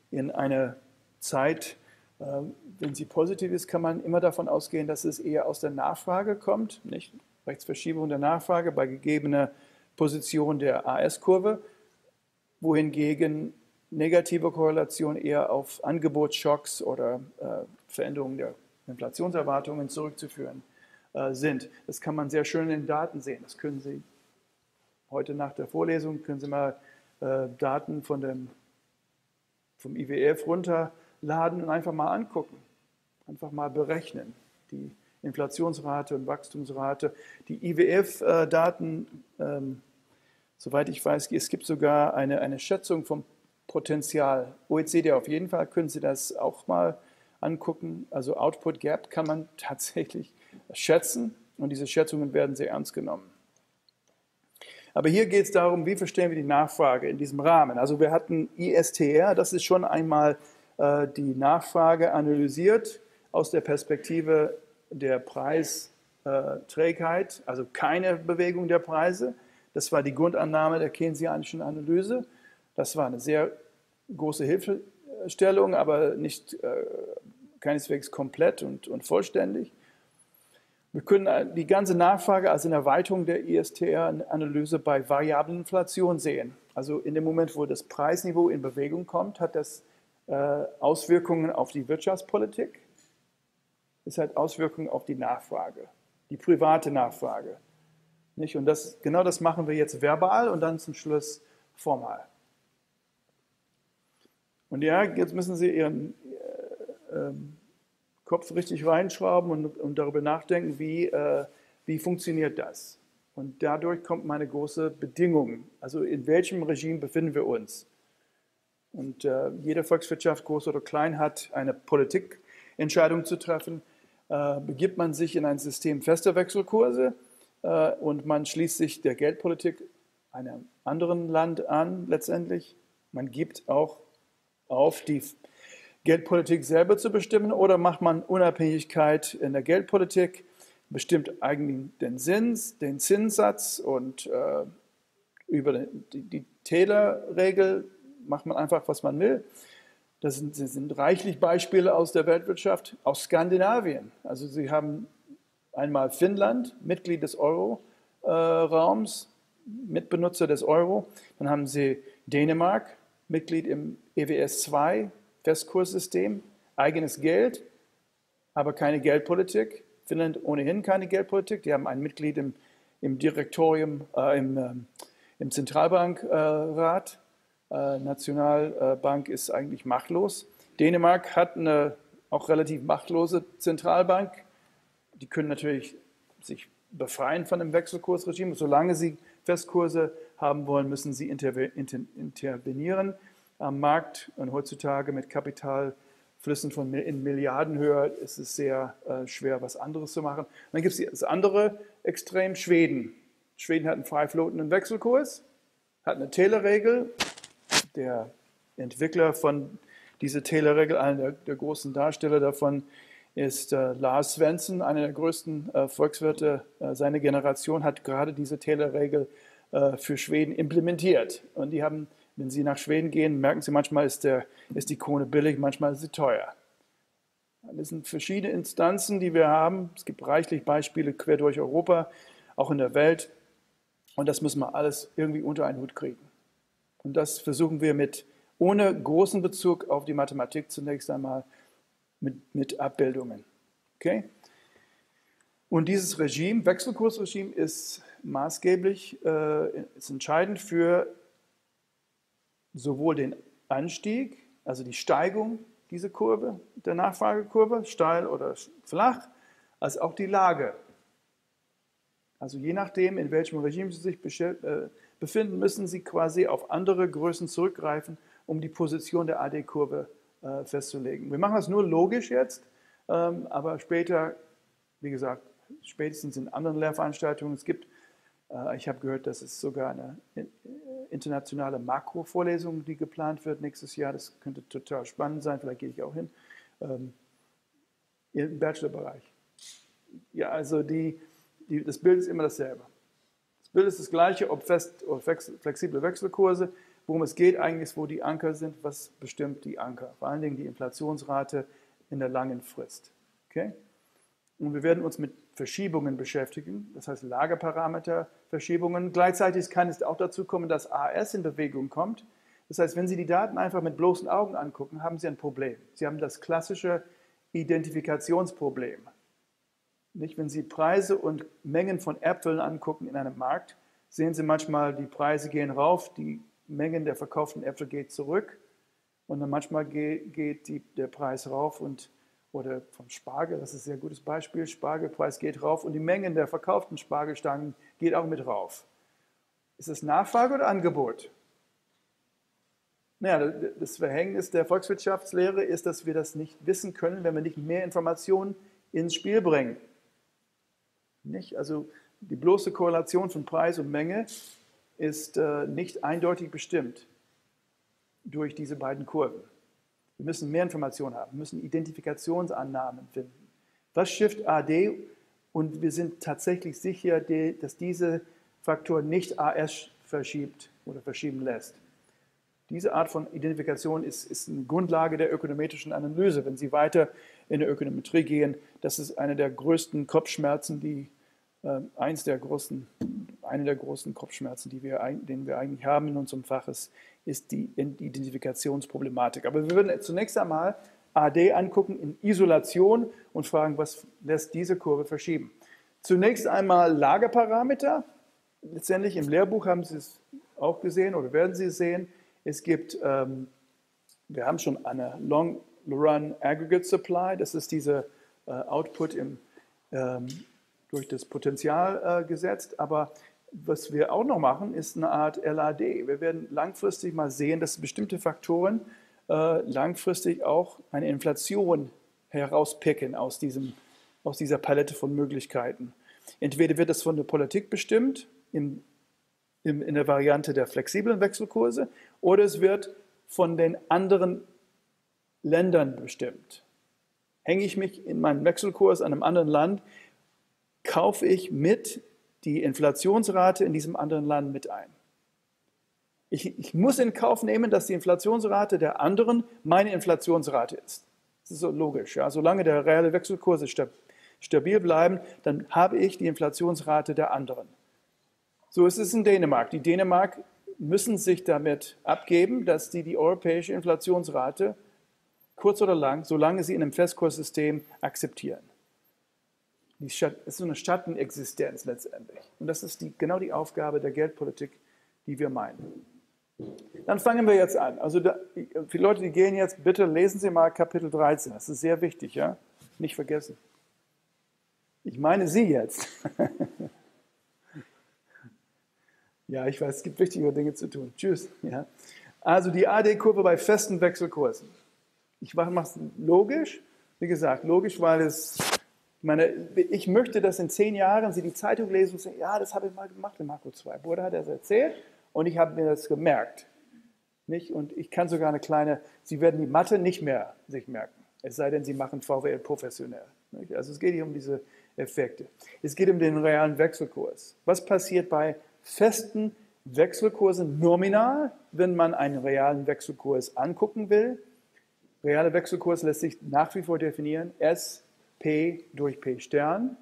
in einer Zeit, äh, wenn sie positiv ist, kann man immer davon ausgehen, dass es eher aus der Nachfrage kommt, nicht? Rechtsverschiebung der Nachfrage bei gegebener Position der A S-Kurve, wohingegen negative Korrelation eher auf Angebotsschocks oder äh, Veränderungen der Inflationserwartungen zurückzuführen äh, sind. Das kann man sehr schön in den Daten sehen. Das können Sie heute nach der Vorlesung, können Sie mal äh, Daten von dem, vom I W F runterladen und einfach mal angucken. Einfach mal berechnen. Die Inflationsrate und Wachstumsrate. Die I W F-Daten, ähm, soweit ich weiß, es gibt sogar eine, eine Schätzung vom Potenzial. O E C D auf jeden Fall, können Sie das auch mal angucken. Also Output Gap kann man tatsächlich schätzen und diese Schätzungen werden sehr ernst genommen. Aber hier geht es darum, wie verstehen wir die Nachfrage in diesem Rahmen. Also wir hatten I S T R, das ist schon einmal äh, die Nachfrage analysiert aus der Perspektive der Preisträgheit, also keine Bewegung der Preise. Das war die Grundannahme der keynesianischen Analyse. Das war eine sehr große Hilfestellung, aber nicht äh, keineswegs komplett und, und vollständig. Wir können die ganze Nachfrage als eine Erweiterung der I S T R-Analyse bei variablen Inflation sehen. Also in dem Moment, wo das Preisniveau in Bewegung kommt, hat das äh, Auswirkungen auf die Wirtschaftspolitik. Es hat Auswirkungen auf die Nachfrage, die private Nachfrage. Nicht? Und das, genau das machen wir jetzt verbal und dann zum Schluss formal. Und ja, jetzt müssen Sie Ihren äh, äh, Kopf richtig reinschrauben und, und darüber nachdenken, wie, äh, wie funktioniert das. Und dadurch kommt meine große Bedingung. Also in welchem Regime befinden wir uns? Und äh, jede Volkswirtschaft, groß oder klein, hat eine Politikentscheidung zu treffen. Äh, begibt man sich in ein System fester Wechselkurse äh, und man schließt sich der Geldpolitik einem anderen Land an letztendlich. Man gibt auch auf, die Geldpolitik selber zu bestimmen, oder macht man Unabhängigkeit in der Geldpolitik, bestimmt eigentlich den Zins, den Zinssatz und äh, über die, die Taylor-Regel macht man einfach, was man will. Das sind, das sind reichlich Beispiele aus der Weltwirtschaft, aus Skandinavien. Also Sie haben einmal Finnland, Mitglied des Euro-Raums, äh, Mitbenutzer des Euro. Dann haben Sie Dänemark, Mitglied im E W S zwei, Festkurssystem, eigenes Geld, aber keine Geldpolitik. Finnland ohnehin keine Geldpolitik. Die haben ein Mitglied im, im Direktorium, äh, im, äh, im Zentralbankrat. Äh, Nationalbank ist eigentlich machtlos. Dänemark hat eine auch relativ machtlose Zentralbank. Die können natürlich sich befreien von dem Wechselkursregime. Solange sie Festkurse haben wollen, müssen sie intervenieren am Markt. Und heutzutage mit Kapitalflüssen von in Milliardenhöhe ist es sehr äh, schwer, was anderes zu machen. Und dann gibt es das andere Extrem, Schweden. Schweden hat einen frei floatenden Wechselkurs, hat eine Taylor-Regel. Der Entwickler von dieser Taylor-Regel, einer der, der großen Darsteller davon, ist äh, Lars Svensson, einer der größten äh, Volkswirte äh, seiner Generation, hat gerade diese Taylor-Regel äh, für Schweden implementiert. Und die haben, wenn Sie nach Schweden gehen, merken Sie, manchmal ist, der, ist die Krone billig, manchmal ist sie teuer. Das sind verschiedene Instanzen, die wir haben. Es gibt reichlich Beispiele quer durch Europa, auch in der Welt. Und das müssen wir alles irgendwie unter einen Hut kriegen. Und das versuchen wir mit, ohne großen Bezug auf die Mathematik zunächst einmal, mit, mit Abbildungen. Okay? Und dieses Regime, Wechselkursregime, ist maßgeblich, äh, ist entscheidend für sowohl den Anstieg, also die Steigung dieser Kurve, der Nachfragekurve, steil oder flach, als auch die Lage. Also je nachdem, in welchem Regime Sie sich befinden, müssen Sie quasi auf andere Größen zurückgreifen, um die Position der A D-Kurve äh, festzulegen. Wir machen das nur logisch jetzt, ähm, aber später, wie gesagt, spätestens in anderen Lehrveranstaltungen, es gibt, äh, ich habe gehört, dass es sogar eine internationale Makrovorlesung, die geplant wird nächstes Jahr. Das könnte total spannend sein, vielleicht gehe ich auch hin, ähm, im Bachelorbereich. Ja, also die Die, das Bild ist immer dasselbe. Das Bild ist das gleiche, ob fest oder flexible Wechselkurse. worum es geht eigentlich ist, wo die Anker sind, was bestimmt die Anker. Vor allen Dingen die Inflationsrate in der langen Frist. Okay? Und wir werden uns mit Verschiebungen beschäftigen, das heißt Lageparameterverschiebungen. Gleichzeitig kann es auch dazu kommen, dass A S in Bewegung kommt. Das heißt, wenn Sie die Daten einfach mit bloßen Augen angucken, haben Sie ein Problem. Sie haben das klassische Identifikationsproblem. Nicht, wenn Sie Preise und Mengen von Äpfeln angucken in einem Markt, sehen Sie manchmal, die Preise gehen rauf, die Mengen der verkauften Äpfel geht zurück und dann manchmal geht, geht die, der Preis rauf und oder vom Spargel, das ist ein sehr gutes Beispiel, Spargelpreis geht rauf und die Mengen der verkauften Spargelstangen geht auch mit rauf. Ist es Nachfrage oder Angebot? Naja, das Verhängnis der Volkswirtschaftslehre ist, dass wir das nicht wissen können, wenn wir nicht mehr Informationen ins Spiel bringen. Nicht? Also die bloße Korrelation von Preis und Menge ist äh, nicht eindeutig bestimmt durch diese beiden Kurven. Wir müssen mehr Informationen haben, wir müssen Identifikationsannahmen finden. Was Shift A D? Und wir sind tatsächlich sicher, dass diese Faktor nicht A S verschiebt oder verschieben lässt. Diese Art von Identifikation ist, ist eine Grundlage der ökonometrischen Analyse. Wenn Sie weiter in der Ökonometrie gehen, das ist eine der größten Kopfschmerzen, die äh, eins der großen, eine der großen Kopfschmerzen, die wir, den wir eigentlich haben in unserem Fach, ist, ist die Identifikationsproblematik. Aber wir würden zunächst einmal A D angucken in Isolation und fragen, was lässt diese Kurve verschieben. Zunächst einmal Lageparameter. Letztendlich im Lehrbuch haben Sie es auch gesehen oder werden Sie es sehen. Es gibt, ähm, wir haben schon eine Long Run Aggregate Supply, das ist dieser äh, Output im, ähm, durch das Potenzial äh, gesetzt, aber was wir auch noch machen, ist eine Art L A D. Wir werden langfristig mal sehen, dass bestimmte Faktoren äh, langfristig auch eine Inflation herauspicken aus, diesem, aus dieser Palette von Möglichkeiten. Entweder wird das von der Politik bestimmt, im, im, in der Variante der flexiblen Wechselkurse, oder es wird von den anderen Ländern bestimmt. Hänge ich mich in meinen Wechselkurs an einem anderen Land, kaufe ich mit die Inflationsrate in diesem anderen Land mit ein. Ich, ich muss in Kauf nehmen, dass die Inflationsrate der anderen meine Inflationsrate ist. Das ist so logisch. Ja? Solange der reale Wechselkurse stabil bleiben, dann habe ich die Inflationsrate der anderen. So ist es in Dänemark. Die Dänemark müssen sich damit abgeben, dass sie die europäische Inflationsrate kurz oder lang, solange sie in einem Festkurssystem akzeptieren. Es ist so eine Schattenexistenz letztendlich. Und das ist die, genau die Aufgabe der Geldpolitik, die wir meinen. Dann fangen wir jetzt an. Also da, für die Leute, die gehen jetzt, bitte lesen Sie mal Kapitel dreizehn. Das ist sehr wichtig, ja? Nicht vergessen. Ich meine Sie jetzt. Ja, ich weiß, es gibt wichtigere Dinge zu tun. Tschüss. Ja. Also die A D-Kurve bei festen Wechselkursen. Ich mache es logisch. Wie gesagt, logisch, weil es... Ich meine, ich möchte, dass in zehn Jahren Sie die Zeitung lesen und sagen, ja, das habe ich mal gemacht in Marco zwei. Bruder hat das erzählt und ich habe mir das gemerkt. Nicht? Und ich kann sogar eine kleine, Sie werden die Mathe nicht mehr sich merken, es sei denn, Sie machen V W L professionell. Nicht? Also es geht hier um diese Effekte. Es geht um den realen Wechselkurs. Was passiert bei festen Wechselkursen nominal, wenn man einen realen Wechselkurs angucken will? Realer Wechselkurs lässt sich nach wie vor definieren, S P durch P Stern.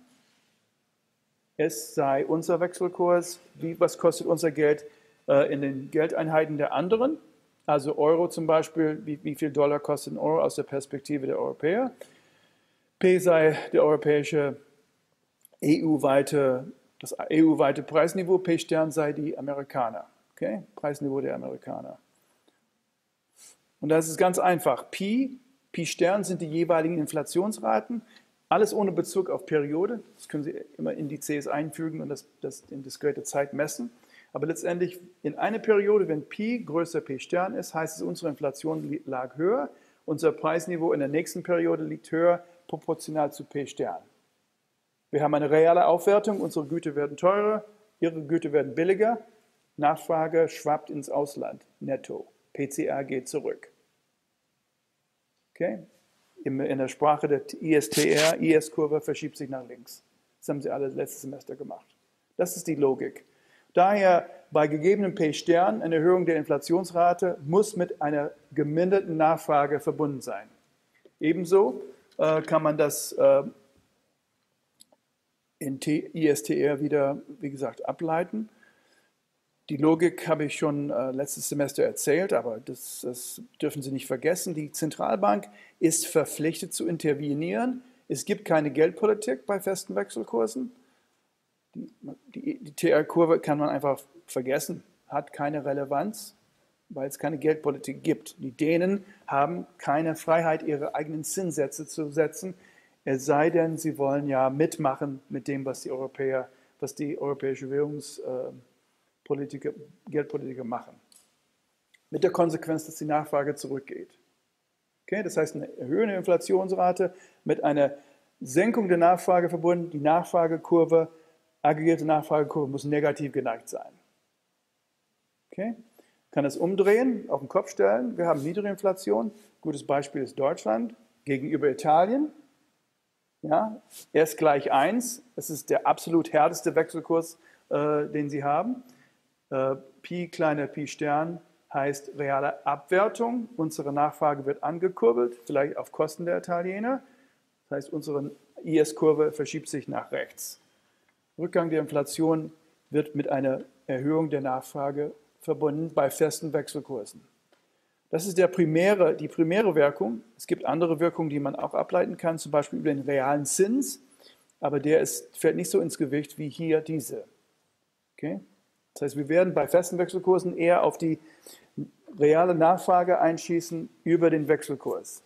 Es sei unser Wechselkurs. Wie, was kostet unser Geld äh, in den Geldeinheiten der anderen? Also Euro zum Beispiel, wie, wie viel Dollar kostet ein Euro aus der Perspektive der Europäer? P sei der europäische E U-weite, das E U-weite Preisniveau. P Stern sei die Amerikaner. Okay? Preisniveau der Amerikaner. Und das ist ganz einfach. Pi, Pi Stern sind die jeweiligen Inflationsraten. Alles ohne Bezug auf Periode. Das können Sie immer Indizes einfügen und das, das in diskrete Zeit messen. Aber letztendlich in einer Periode, wenn Pi größer P Stern ist, heißt es, unsere Inflation lag höher. Unser Preisniveau in der nächsten Periode liegt höher, proportional zu P Stern. Wir haben eine reale Aufwertung. Unsere Güter werden teurer, Ihre Güter werden billiger. Nachfrage schwappt ins Ausland, netto. P C R geht zurück. Okay? In der Sprache der I S T R, I S-Kurve verschiebt sich nach links. Das haben Sie alle letztes Semester gemacht. Das ist die Logik. Daher bei gegebenem P-Stern eine Erhöhung der Inflationsrate muss mit einer geminderten Nachfrage verbunden sein. Ebenso äh, kann man das äh, in I S T R wieder, wie gesagt, ableiten. Die Logik habe ich schon äh, letztes Semester erzählt, aber das, das dürfen Sie nicht vergessen. Die Zentralbank ist verpflichtet zu intervenieren. Es gibt keine Geldpolitik bei festen Wechselkursen. Die, die, die T R-Kurve kann man einfach vergessen, hat keine Relevanz, weil es keine Geldpolitik gibt. Die Dänen haben keine Freiheit, ihre eigenen Zinssätze zu setzen, es sei denn, sie wollen ja mitmachen mit dem, was die Europäer, was die europäische Währungspolitiker, Geldpolitiker machen. Mit der Konsequenz, dass die Nachfrage zurückgeht. Okay, das heißt, eine erhöhende Inflationsrate mit einer Senkung der Nachfrage verbunden, die Nachfragekurve, aggregierte Nachfragekurve muss negativ geneigt sein. Okay, kann das umdrehen, auf den Kopf stellen. Wir haben niedrige Inflation. Gutes Beispiel ist Deutschland gegenüber Italien. Ja, erst gleich eins. Das ist der absolut härteste Wechselkurs, äh, den Sie haben. Äh, Pi kleiner Pi Stern heißt reale Abwertung. Unsere Nachfrage wird angekurbelt, vielleicht auf Kosten der Italiener. Das heißt, unsere I S-Kurve verschiebt sich nach rechts. Rückgang der Inflation wird mit einer Erhöhung der Nachfrage verbunden bei festen Wechselkursen. Das ist der primäre, die primäre Wirkung. Es gibt andere Wirkungen, die man auch ableiten kann, zum Beispiel über den realen Zins, aber der ist, fällt nicht so ins Gewicht wie hier diese. Okay? Das heißt, wir werden bei festen Wechselkursen eher auf die reale Nachfrage einschießen über den Wechselkurs.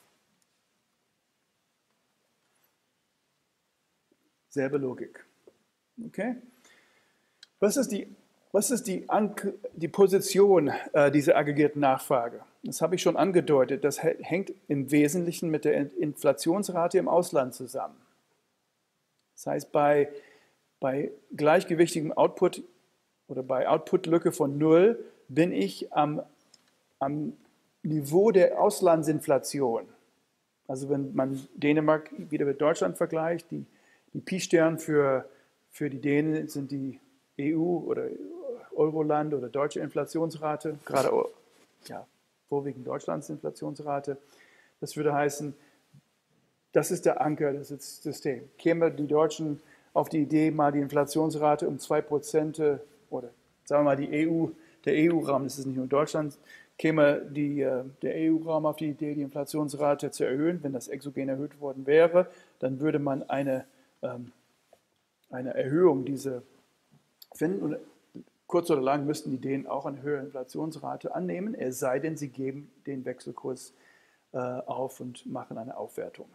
Selbe Logik. Okay? Was ist die, was ist die, die Position äh, dieser aggregierten Nachfrage? Das habe ich schon angedeutet. Das hängt im Wesentlichen mit der Inflationsrate im Ausland zusammen. Das heißt, bei, bei gleichgewichtigem Output oder bei Output-Lücke von null bin ich am, am Niveau der Auslandsinflation. Also wenn man Dänemark wieder mit Deutschland vergleicht, die, die Pi-Stern für, für die Dänen sind die E U oder Euroland oder deutsche Inflationsrate, gerade ja, vorwiegend Deutschlands Inflationsrate. Das würde heißen, das ist der Anker des Systems. Kämen die Deutschen auf die Idee, mal die Inflationsrate um zwei Prozent oder sagen wir mal die E U, der E U-Raum, das ist nicht nur Deutschland, käme die, der E U-Raum auf die Idee, die Inflationsrate zu erhöhen. Wenn das exogen erhöht worden wäre, dann würde man eine, ähm, eine Erhöhung dieser finden. Und kurz oder lang müssten die Dänen auch eine höhere Inflationsrate annehmen, es sei denn, sie geben den Wechselkurs äh, auf und machen eine Aufwertung.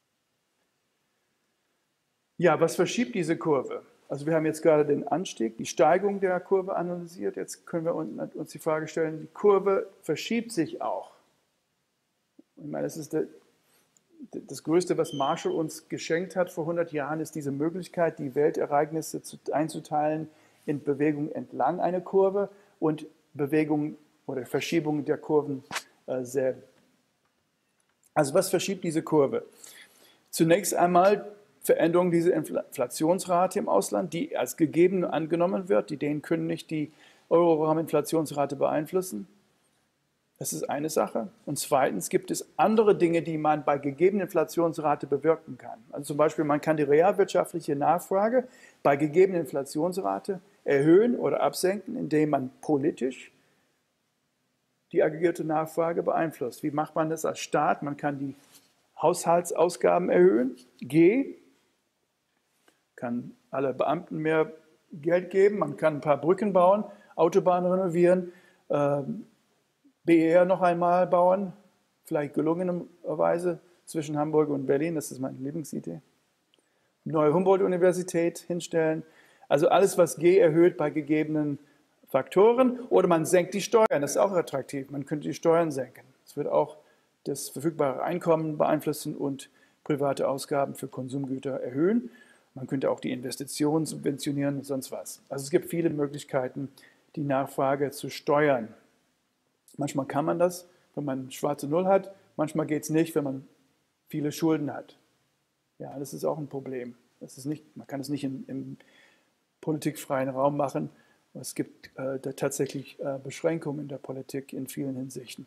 Ja, was verschiebt diese Kurve? Also wir haben jetzt gerade den Anstieg, die Steigung der Kurve analysiert. Jetzt können wir uns die Frage stellen, die Kurve verschiebt sich auch. Ich meine, das ist der, das Größte, was Marshall uns geschenkt hat vor hundert Jahren, ist diese Möglichkeit, die Weltereignisse einzuteilen in Bewegung entlang einer Kurve und Bewegung oder Verschiebung der Kurven äh, selber. Also was verschiebt diese Kurve? Zunächst einmal Veränderung dieser Inflationsrate im Ausland, die als gegeben angenommen wird. Die Dänen können nicht die Euro-Raum-Inflationsrate beeinflussen. Das ist eine Sache. Und zweitens gibt es andere Dinge, die man bei gegebener Inflationsrate bewirken kann. Also zum Beispiel, man kann die realwirtschaftliche Nachfrage bei gegebener Inflationsrate erhöhen oder absenken, indem man politisch die aggregierte Nachfrage beeinflusst. Wie macht man das als Staat? Man kann die Haushaltsausgaben erhöhen, G, kann alle Beamten mehr Geld geben, man kann ein paar Brücken bauen, Autobahnen renovieren, äh, B E R noch einmal bauen, vielleicht gelungenerweise zwischen Hamburg und Berlin, das ist meine Lieblingsidee. Neue Humboldt-Universität hinstellen, also alles, was G erhöht bei gegebenen Faktoren, oder man senkt die Steuern, das ist auch attraktiv, man könnte die Steuern senken. Es wird auch das verfügbare Einkommen beeinflussen und private Ausgaben für Konsumgüter erhöhen. Man könnte auch die Investitionen subventionieren und sonst was. Also es gibt viele Möglichkeiten, die Nachfrage zu steuern. Manchmal kann man das, wenn man schwarze Null hat. Manchmal geht es nicht, wenn man viele Schulden hat. Ja, das ist auch ein Problem. Das ist nicht, man kann es nicht im, im politikfreien Raum machen. Es gibt äh, da tatsächlich äh, Beschränkungen in der Politik in vielen Hinsichten.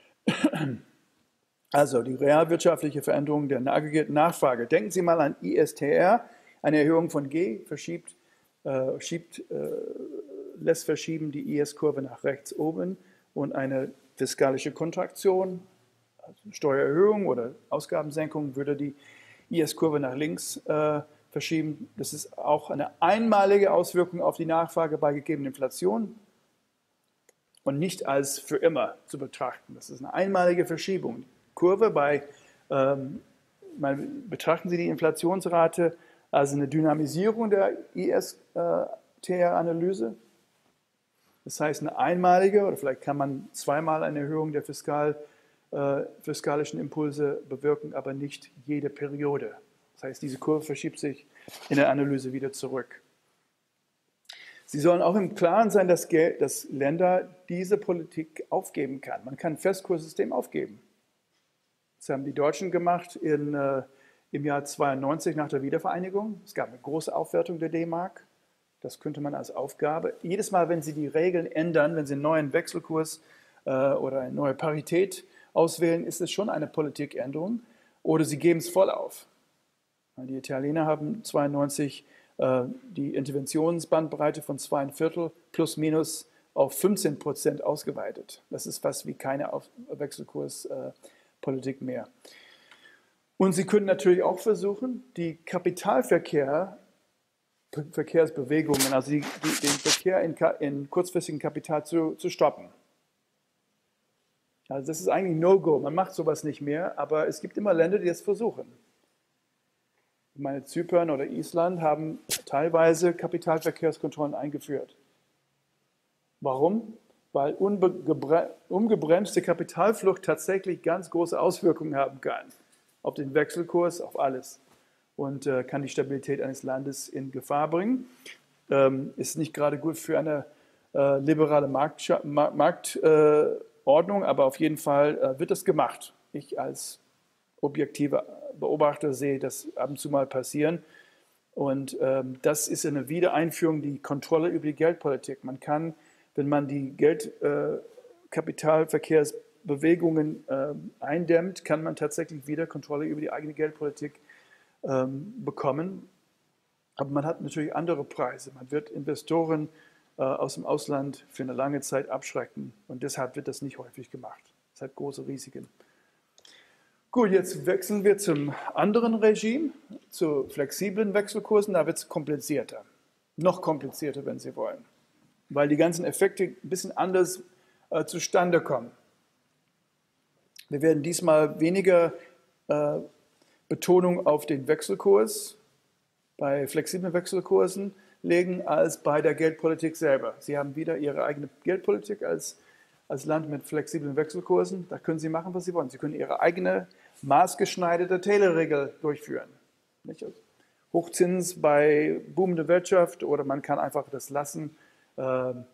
Also die realwirtschaftliche Veränderung der aggregierten Nachfrage. Denken Sie mal an I S T R, eine Erhöhung von G verschiebt, äh, schiebt, äh, lässt verschieben die I S-Kurve nach rechts oben und eine fiskalische Kontraktion, also Steuererhöhung oder Ausgabensenkung würde die I S-Kurve nach links äh, verschieben. Das ist auch eine einmalige Auswirkung auf die Nachfrage bei gegebener Inflation und nicht als für immer zu betrachten. Das ist eine einmalige Verschiebung. Kurve bei, ähm, mal, betrachten Sie die Inflationsrate als eine Dynamisierung der I S T R-Analyse. Das heißt, eine einmalige oder vielleicht kann man zweimal eine Erhöhung der Fiskal, äh, fiskalischen Impulse bewirken, aber nicht jede Periode. Das heißt, diese Kurve verschiebt sich in der Analyse wieder zurück. Sie sollen auch im Klaren sein, dass, Geld, dass Länder diese Politik aufgeben kann. Man kann ein Festkurssystem aufgeben. Das haben die Deutschen gemacht in, äh, im Jahr zweiundneunzig nach der Wiedervereinigung. Es gab eine große Aufwertung der D-Mark. Das könnte man als Aufgabe. Jedes Mal, wenn Sie die Regeln ändern, wenn Sie einen neuen Wechselkurs äh, oder eine neue Parität auswählen, ist es schon eine Politikänderung. Oder Sie geben es voll auf. Die Italiener haben zweiundneunzig äh, die Interventionsbandbreite von zwei Viertel plus minus auf fünfzehn Prozent ausgeweitet. Das ist fast wie keine auf Wechselkurspolitik äh, mehr. Und Sie können natürlich auch versuchen, die Kapitalverkehr Verkehrsbewegungen, also die, die, den Verkehr in, in kurzfristigem Kapital zu, zu stoppen. Also das ist eigentlich No-Go, man macht sowas nicht mehr, aber es gibt immer Länder, die das versuchen. Ich meine, Zypern oder Island haben teilweise Kapitalverkehrskontrollen eingeführt. Warum? Weil ungebremste Kapitalflucht tatsächlich ganz große Auswirkungen haben kann. Auf den Wechselkurs, auf alles. Und äh, kann die Stabilität eines Landes in Gefahr bringen. Ähm, ist nicht gerade gut für eine äh, liberale Marktordnung, Markt, äh, aber auf jeden Fall äh, wird das gemacht. Ich als objektiver Beobachter sehe das ab und zu mal passieren. Und ähm, das ist eine Wiedereinführung, die Kontrolle über die Geldpolitik. Man kann, wenn man die Geldkapitalverkehrsbewegungen äh, äh, eindämmt, kann man tatsächlich wieder Kontrolle über die eigene Geldpolitik bekommen. Aber man hat natürlich andere Preise. Man wird Investoren äh, aus dem Ausland für eine lange Zeit abschrecken und deshalb wird das nicht häufig gemacht. Es hat große Risiken. Gut, jetzt wechseln wir zum anderen Regime, zu flexiblen Wechselkursen. Da wird es komplizierter. Noch komplizierter, wenn Sie wollen. Weil die ganzen Effekte ein bisschen anders äh, zustande kommen. Wir werden diesmal weniger äh, Betonung auf den Wechselkurs bei flexiblen Wechselkursen legen als bei der Geldpolitik selber. Sie haben wieder Ihre eigene Geldpolitik als, als Land mit flexiblen Wechselkursen. Da können Sie machen, was Sie wollen. Sie können Ihre eigene maßgeschneiderte Taylor-Regel durchführen. Nicht? Hochzins bei boomender Wirtschaft oder man kann einfach das lassen. Äh, äh,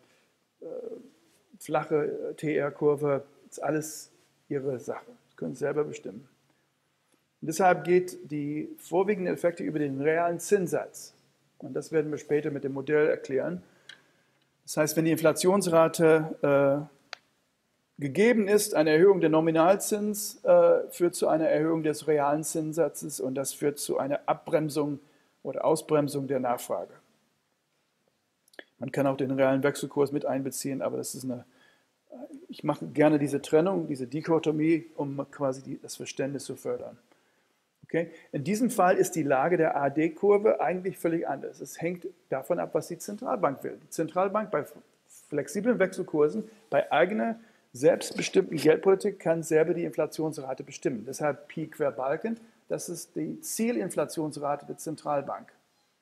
flache T R-Kurve, ist alles Ihre Sache. Sie können es selber bestimmen. Und deshalb geht die vorwiegenden Effekte über den realen Zinssatz. Und das werden wir später mit dem Modell erklären. Das heißt, wenn die Inflationsrate äh, gegeben ist, eine Erhöhung der Nominalzins äh, führt zu einer Erhöhung des realen Zinssatzes und das führt zu einer Abbremsung oder Ausbremsung der Nachfrage. Man kann auch den realen Wechselkurs mit einbeziehen, aber das ist eine, ich mache gerne diese Trennung, diese Dichotomie, um quasi die, das Verständnis zu fördern. Okay? In diesem Fall ist die Lage der A D-Kurve eigentlich völlig anders. Es hängt davon ab, was die Zentralbank will. Die Zentralbank bei flexiblen Wechselkursen, bei eigener, selbstbestimmten Geldpolitik kann selber die Inflationsrate bestimmen. Deshalb Pi quer Balken, das ist die Zielinflationsrate der Zentralbank.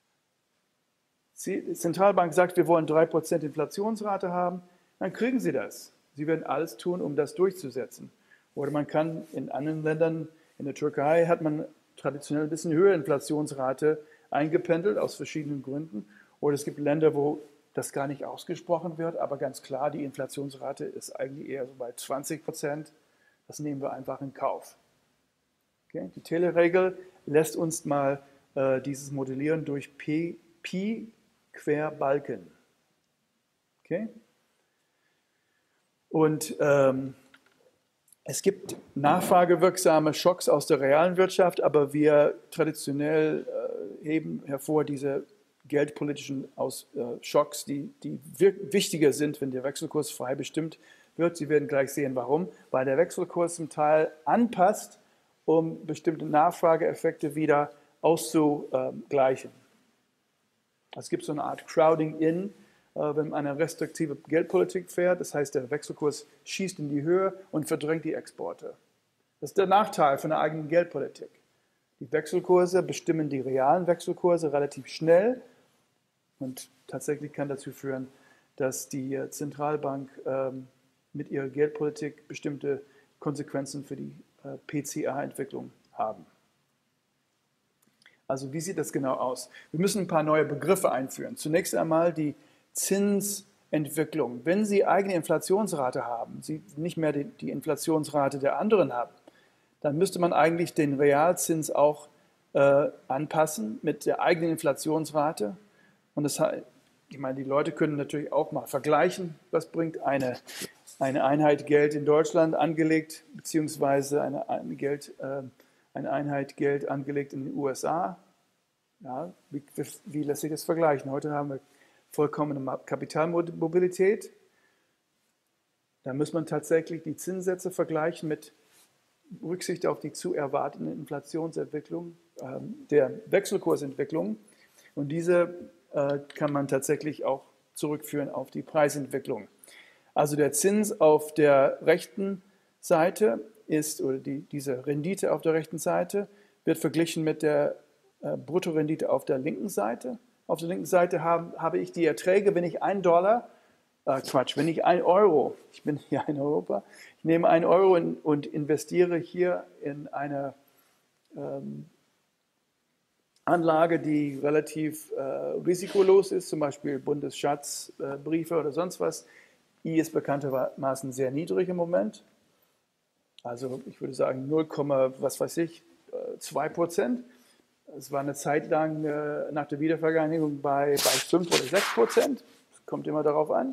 Die Zentralbank sagt, wir wollen drei Prozent Inflationsrate haben, dann kriegen sie das. Sie werden alles tun, um das durchzusetzen. Oder man kann in anderen Ländern, in der Türkei hat man traditionell ein bisschen höhere Inflationsrate eingependelt, aus verschiedenen Gründen. Oder es gibt Länder, wo das gar nicht ausgesprochen wird, aber ganz klar, die Inflationsrate ist eigentlich eher so bei zwanzig Prozent. Das nehmen wir einfach in Kauf. Okay? Die Taylor-Regel lässt uns mal äh, dieses modellieren durch P, Pi quer Balken. Okay? Und ähm, es gibt nachfragewirksame Schocks aus der realen Wirtschaft, aber wir traditionell äh, heben hervor diese geldpolitischen Aus, äh, Schocks, die, die wichtiger sind, wenn der Wechselkurs frei bestimmt wird. Sie werden gleich sehen, warum. Weil der Wechselkurs zum Teil anpasst, um bestimmte Nachfrageeffekte wieder auszugleichen. Es gibt so eine Art Crowding in, wenn man eine restriktive Geldpolitik fährt. Das heißt, der Wechselkurs schießt in die Höhe und verdrängt die Exporte. Das ist der Nachteil von der eigenen Geldpolitik. Die Wechselkurse bestimmen die realen Wechselkurse relativ schnell und tatsächlich kann dazu führen, dass die Zentralbank ähm, mit ihrer Geldpolitik bestimmte Konsequenzen für die äh, P C A-Entwicklung haben. Also wie sieht das genau aus? Wir müssen ein paar neue Begriffe einführen. Zunächst einmal die Zinsentwicklung. Wenn Sie eigene Inflationsrate haben, Sie nicht mehr die, die Inflationsrate der anderen haben, dann müsste man eigentlich den Realzins auch äh, anpassen mit der eigenen Inflationsrate. Und das heißt, ich meine, die Leute können natürlich auch mal vergleichen, was bringt eine, eine Einheit Geld in Deutschland angelegt, beziehungsweise eine, eine, Geld, äh, eine Einheit Geld angelegt in den U S A. Ja, wie, wie lässt sich das vergleichen? Heute haben wir vollkommene Kapitalmobilität. Da muss man tatsächlich die Zinssätze vergleichen mit Rücksicht auf die zu erwartende Inflationsentwicklung, äh, der Wechselkursentwicklung. Und diese äh, kann man tatsächlich auch zurückführen auf die Preisentwicklung. Also der Zins auf der rechten Seite ist, oder die, diese Rendite auf der rechten Seite, wird verglichen mit der äh, Bruttorendite auf der linken Seite. Auf der linken Seite habe, habe ich die Erträge, wenn ich einen Dollar, äh, Quatsch, wenn ich ein Euro, ich bin hier in Europa, ich nehme einen Euro in, und investiere hier in eine ähm, Anlage, die relativ äh, risikolos ist, zum Beispiel Bundesschatzbriefe äh, oder sonst was. I ist bekanntermaßen sehr niedrig im Moment. Also ich würde sagen null, was weiß ich, zwei Prozent. Es war eine Zeit lang äh, nach der Wiedervereinigung bei, bei fünf oder sechs Prozent. Das kommt immer darauf an.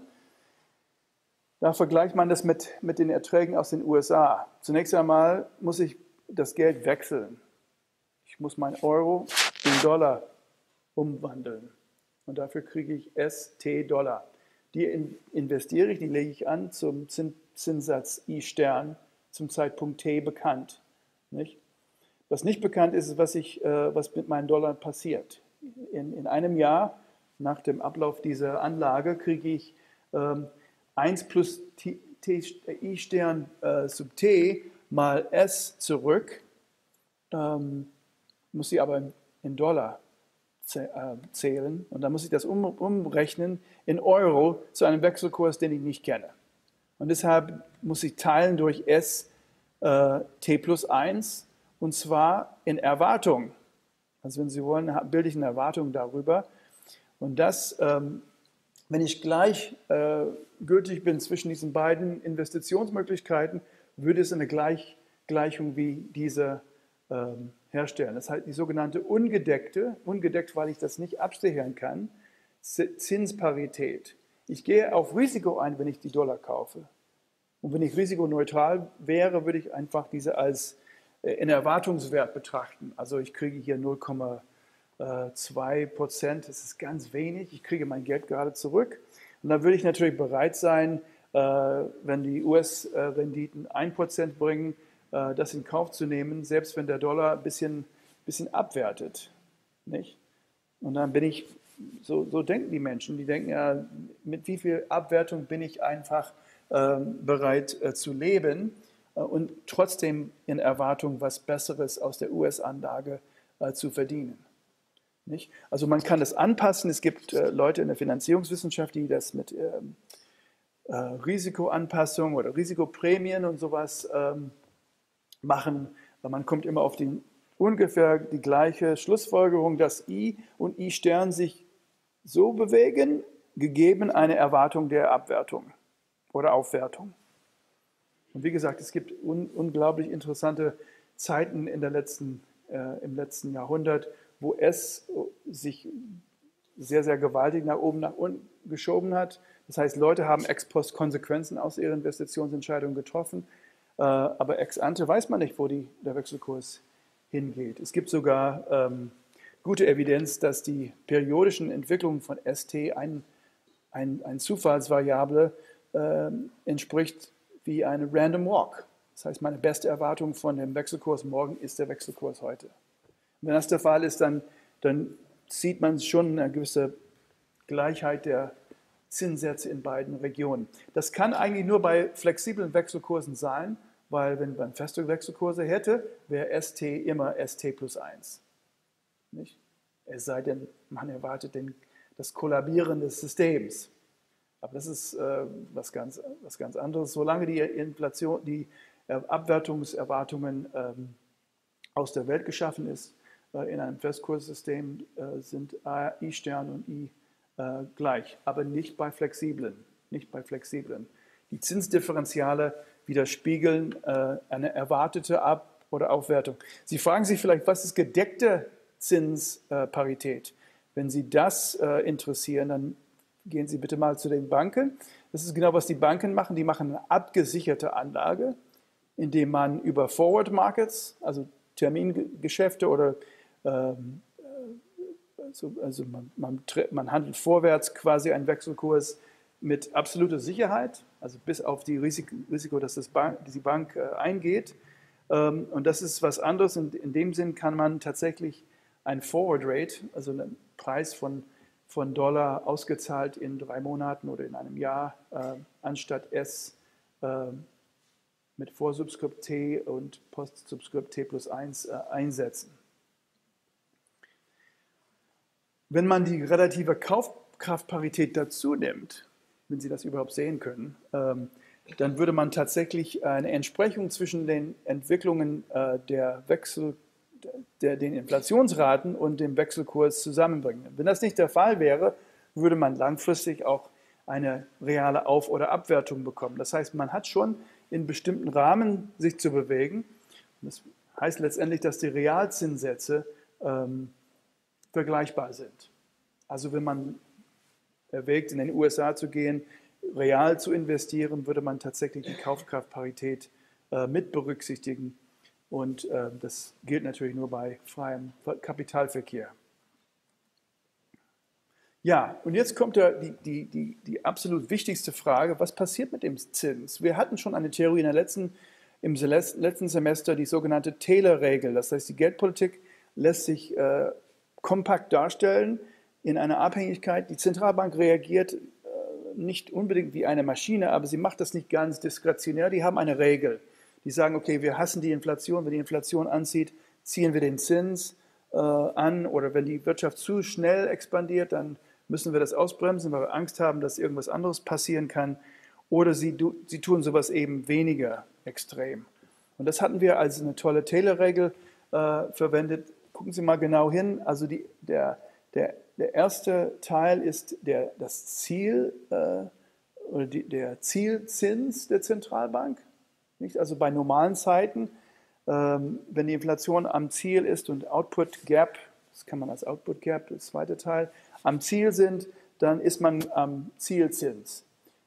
Da vergleicht man das mit, mit den Erträgen aus den U S A. Zunächst einmal muss ich das Geld wechseln. Ich muss meinen Euro in Dollar umwandeln. Und dafür kriege ich S T-Dollar. Die in, investiere ich, die lege ich an zum Zins, Zinssatz I Stern, zum Zeitpunkt T bekannt. Nicht? Was nicht bekannt ist, ist, was, ich, äh, was mit meinen Dollar passiert. In, in einem Jahr nach dem Ablauf dieser Anlage kriege ich ähm, eins plus T, T, I Stern äh, sub T mal S zurück, ähm, muss ich aber in, in Dollar zählen und dann muss ich das um, umrechnen in Euro zu einem Wechselkurs, den ich nicht kenne. Und deshalb muss ich teilen durch S äh, T plus eins und zwar in Erwartung. Also wenn Sie wollen, bilde ich eine Erwartung darüber. Und das, ähm, wenn ich gleich äh, gültig bin zwischen diesen beiden Investitionsmöglichkeiten, würde es eine Gleich, Gleichung wie diese ähm, herstellen. Das heißt die sogenannte ungedeckte, ungedeckt, weil ich das nicht absichern kann, Zinsparität. Ich gehe auf Risiko ein, wenn ich die Dollar kaufe. Und wenn ich risikoneutral wäre, würde ich einfach diese als äh, in Erwartungswert betrachten. Also ich kriege hier null Komma zwei Prozent, das ist ganz wenig. Ich kriege mein Geld gerade zurück. Und dann würde ich natürlich bereit sein, äh, wenn die U S-Renditen ein Prozent bringen, das in Kauf zu nehmen, selbst wenn der Dollar ein bisschen, bisschen abwertet. Nicht? Und dann bin ich, so, so denken die Menschen, die denken ja, mit wie viel Abwertung bin ich einfach äh, bereit äh, zu leben äh, und trotzdem in Erwartung, was Besseres aus der U S-Anlage äh, zu verdienen. Nicht? Also man kann das anpassen, es gibt äh, Leute in der Finanzierungswissenschaft, die das mit ähm, äh, Risikoanpassung oder Risikoprämien und sowas ähm, machen. Man kommt immer auf die, ungefähr die gleiche Schlussfolgerung, dass I und I Stern sich so bewegen, gegeben eine Erwartung der Abwertung oder Aufwertung. Und wie gesagt, es gibt un, unglaublich interessante Zeiten in der letzten, äh, im letzten Jahrhundert, wo S sich sehr, sehr gewaltig nach oben, nach unten geschoben hat. Das heißt, Leute haben ex post Konsequenzen aus ihren Investitionsentscheidungen getroffen, äh, aber ex ante weiß man nicht, wo die, der Wechselkurs hingeht. Es gibt sogar ähm, gute Evidenz, dass die periodischen Entwicklungen von S T ein, ein, ein Zufallsvariable äh, entspricht wie eine Random Walk. Das heißt, meine beste Erwartung von dem Wechselkurs morgen ist der Wechselkurs heute. Und wenn das der Fall ist, dann, dann sieht man schon eine gewisse Gleichheit der Zinssätze in beiden Regionen. Das kann eigentlich nur bei flexiblen Wechselkursen sein, weil wenn man feste Wechselkurse hätte, wäre S T immer S T plus eins. Nicht? Es sei denn, man erwartet den, das Kollabieren des Systems. Aber das ist äh, was, ganz, was ganz anderes. Solange die Inflation, die äh, Abwertungserwartungen ähm, aus der Welt geschaffen ist, äh, in einem Festkurssystem äh, sind I-Stern und I äh, gleich, aber nicht bei flexiblen. Nicht bei flexiblen. Die Zinsdifferenziale widerspiegeln äh, eine erwartete Ab- oder Aufwertung. Sie fragen sich vielleicht, was ist gedeckte Zinsparität? Wenn Sie das äh, interessieren, dann gehen Sie bitte mal zu den Banken. Das ist genau, was die Banken machen. Die machen eine abgesicherte Anlage, indem man über Forward Markets, also Termingeschäfte oder ähm, also, also man, man, man handelt vorwärts quasi einen Wechselkurs mit absoluter Sicherheit, also bis auf die Risiko, Risiko dass das Bank, die Bank äh, eingeht. Ähm, und das ist was anderes. In, in dem Sinn kann man tatsächlich ein Forward Rate, also einen Preis von, von Dollar ausgezahlt in drei Monaten oder in einem Jahr, äh, anstatt S äh, mit Vorsubskript T und Postsubskript T plus eins äh, einsetzen. Wenn man die relative Kaufkraftparität dazu nimmt, wenn Sie das überhaupt sehen können, ähm, dann würde man tatsächlich eine Entsprechung zwischen den Entwicklungen äh, der Wechsel, der, den Inflationsraten und dem Wechselkurs zusammenbringen. Wenn das nicht der Fall wäre, würde man langfristig auch eine reale Auf- oder Abwertung bekommen. Das heißt, man hat schon in bestimmten Rahmen sich zu bewegen. Das heißt letztendlich, dass die Realzinssätze ähm, vergleichbar sind. Also wenn man erwägt, in den U S A zu gehen, real zu investieren, würde man tatsächlich die Kaufkraftparität äh, mit berücksichtigen. Und äh, das gilt natürlich nur bei freiem Kapitalverkehr. Ja, und jetzt kommt der, die, die, die, die absolut wichtigste Frage, was passiert mit dem Zins? Wir hatten schon eine Theorie in der letzten, im letzten Semester, die sogenannte Taylor-Regel. Das heißt, die Geldpolitik lässt sich äh, kompakt darstellen in einer Abhängigkeit. Die Zentralbank reagiert äh, nicht unbedingt wie eine Maschine, aber sie macht das nicht ganz diskretionär. Die haben eine Regel. Die sagen, okay, wir hassen die Inflation. Wenn die Inflation anzieht, ziehen wir den Zins äh, an. Oder wenn die Wirtschaft zu schnell expandiert, dann müssen wir das ausbremsen, weil wir Angst haben, dass irgendwas anderes passieren kann. Oder sie, sie tun sowas eben weniger extrem. Und das hatten wir als eine tolle Taylor-Regel äh, verwendet. Gucken Sie mal genau hin. Also die, der, der, der erste Teil ist der, das Ziel, äh, oder die, der Zielzins der Zentralbank. Nicht? Also bei normalen Zeiten, ähm, wenn die Inflation am Ziel ist und Output Gap, das kann man als Output Gap, das zweite Teil, am Ziel sind, dann ist man am Zielzins.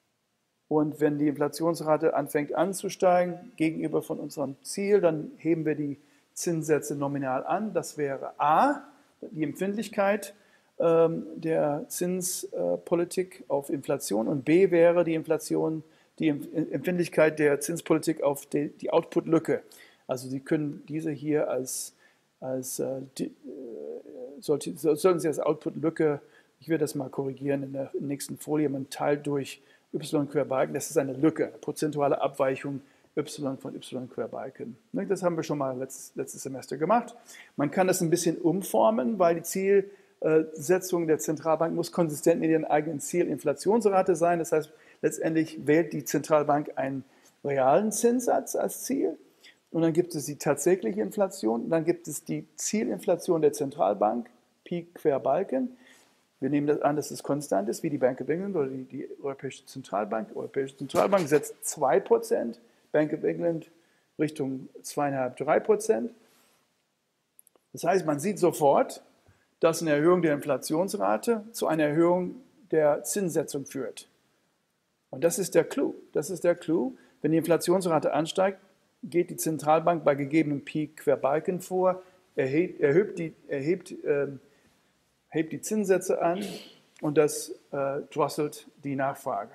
Und wenn die Inflationsrate anfängt anzusteigen gegenüber von unserem Ziel, dann heben wir die Zinssätze nominal an. Das wäre A, die Empfindlichkeit ähm, der Zinspolitik auf Inflation, und B wäre die Inflation, die Empfindlichkeit der Zinspolitik auf die, die Output-Lücke. Also Sie können diese hier als, als äh, die, sollte, sollten Sie als Output-Lücke, ich werde das mal korrigieren in der nächsten Folie, man teilt durch y quer Balken, das ist eine Lücke, eine prozentuale Abweichung y von y quer Balken. Das haben wir schon mal letztes, letztes Semester gemacht. Man kann das ein bisschen umformen, weil die Zielsetzung der Zentralbank muss konsistent mit ihren eigenen Zielinflationsrate sein. Das heißt, letztendlich wählt die Zentralbank einen realen Zinssatz als Ziel. Und dann gibt es die tatsächliche Inflation. Und dann gibt es die Zielinflation der Zentralbank, Pi quer Balken. Wir nehmen das an, dass es konstant ist, wie die Bank of England oder die, die Europäische Zentralbank. Die Europäische Zentralbank setzt zwei Prozent, Bank of England Richtung zwei Komma fünf bis drei Prozent. Das heißt, man sieht sofort, dass eine Erhöhung der Inflationsrate zu einer Erhöhung der Zinssetzung führt. Und das ist der Clou. Das ist der Clou. Wenn die Inflationsrate ansteigt, geht die Zentralbank bei gegebenem Peak querbalken vor, erhebt, erhebt, die, erhebt äh, hebt die Zinssätze an und das äh, drosselt die Nachfrage.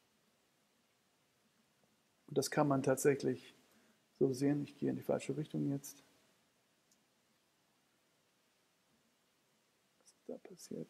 Und das kann man tatsächlich so sehen. Ich gehe in die falsche Richtung jetzt. Was ist da passiert?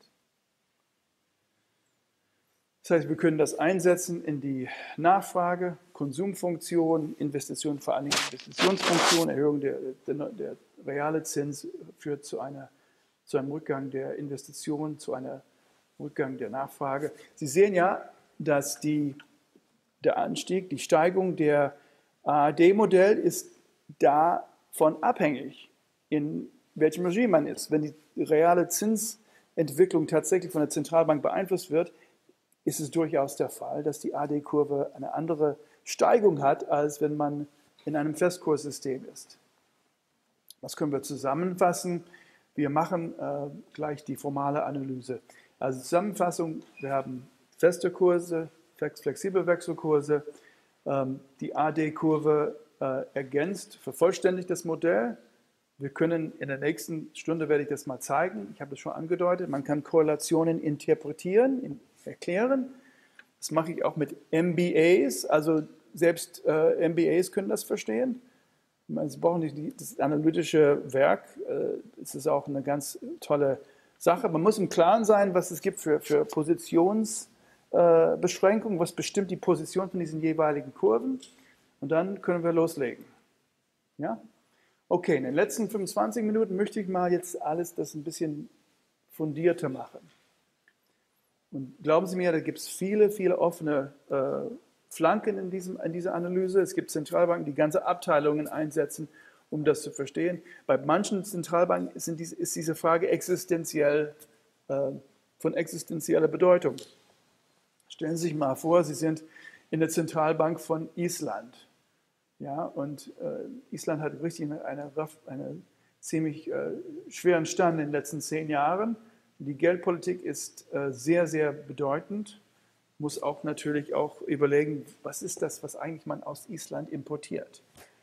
Das heißt, wir können das einsetzen in die Nachfrage, Konsumfunktion, Investition, vor allem Investitionsfunktion, Erhöhung der, der, der reale Zins führt zu, einer, zu einem Rückgang der Investitionen, zu einem Rückgang der Nachfrage. Sie sehen ja, dass die, der Anstieg, die Steigung der A R D-Modell ist davon abhängig, in welchem Regime man ist. Wenn die reale Zinsentwicklung tatsächlich von der Zentralbank beeinflusst wird, ist es durchaus der Fall, dass die A R D-Kurve eine andere Steigung hat, als wenn man in einem Festkurssystem ist. Das können wir zusammenfassen. Wir machen äh, gleich die formale Analyse. Also Zusammenfassung, wir haben feste Kurse, flexible Wechselkurse. Ähm, die A R D-Kurve äh, ergänzt, vervollständigt das Modell. Wir können in der nächsten Stunde, werde ich das mal zeigen, ich habe es schon angedeutet, man kann Korrelationen interpretieren, in, erklären. Das mache ich auch mit M B As, also selbst äh, M B As können das verstehen. Sie brauchen nicht das analytische Werk, äh, es ist auch eine ganz tolle Sache. Man muss im Klaren sein, was es gibt für, für Positionsbeschränkungen, äh, was bestimmt die Position von diesen jeweiligen Kurven. Und dann können wir loslegen. Ja? Okay, in den letzten fünfundzwanzig Minuten möchte ich mal jetzt alles das ein bisschen fundierter machen. Und glauben Sie mir, da gibt es viele, viele offene äh, Flanken in, diesem, in dieser Analyse. Es gibt Zentralbanken, die ganze Abteilungen einsetzen, um das zu verstehen. Bei manchen Zentralbanken sind diese, ist diese Frage existenziell, äh, von existenzieller Bedeutung. Stellen Sie sich mal vor, Sie sind in der Zentralbank von Island. Ja, und äh, Island hat richtig eine, eine, eine ziemlich äh, schweren Stand in den letzten zehn Jahren. Die Geldpolitik ist äh, sehr, sehr bedeutend. Muss auch natürlich auch überlegen, was ist das, was eigentlich man aus Island importiert?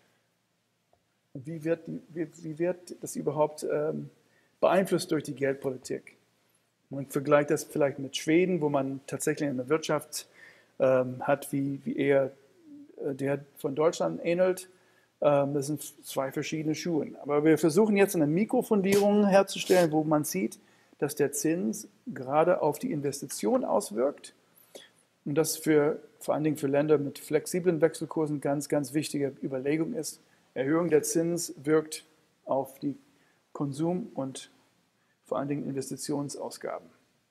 Und wie wird, die, wie, wie wird das überhaupt ähm, beeinflusst durch die Geldpolitik? Man vergleicht das vielleicht mit Schweden, wo man tatsächlich eine Wirtschaft ähm, hat, wie, wie eher äh, der von Deutschland ähnelt. Ähm, das sind zwei verschiedene Schuhe. Aber wir versuchen jetzt eine Mikrofundierung herzustellen, wo man sieht, dass der Zins gerade auf die Investition auswirkt. Und das für, vor allen Dingen für Länder mit flexiblen Wechselkursen ganz, ganz wichtige Überlegung ist. Erhöhung der Zins wirkt auf die Konsum- und vor allen Dingen Investitionsausgaben.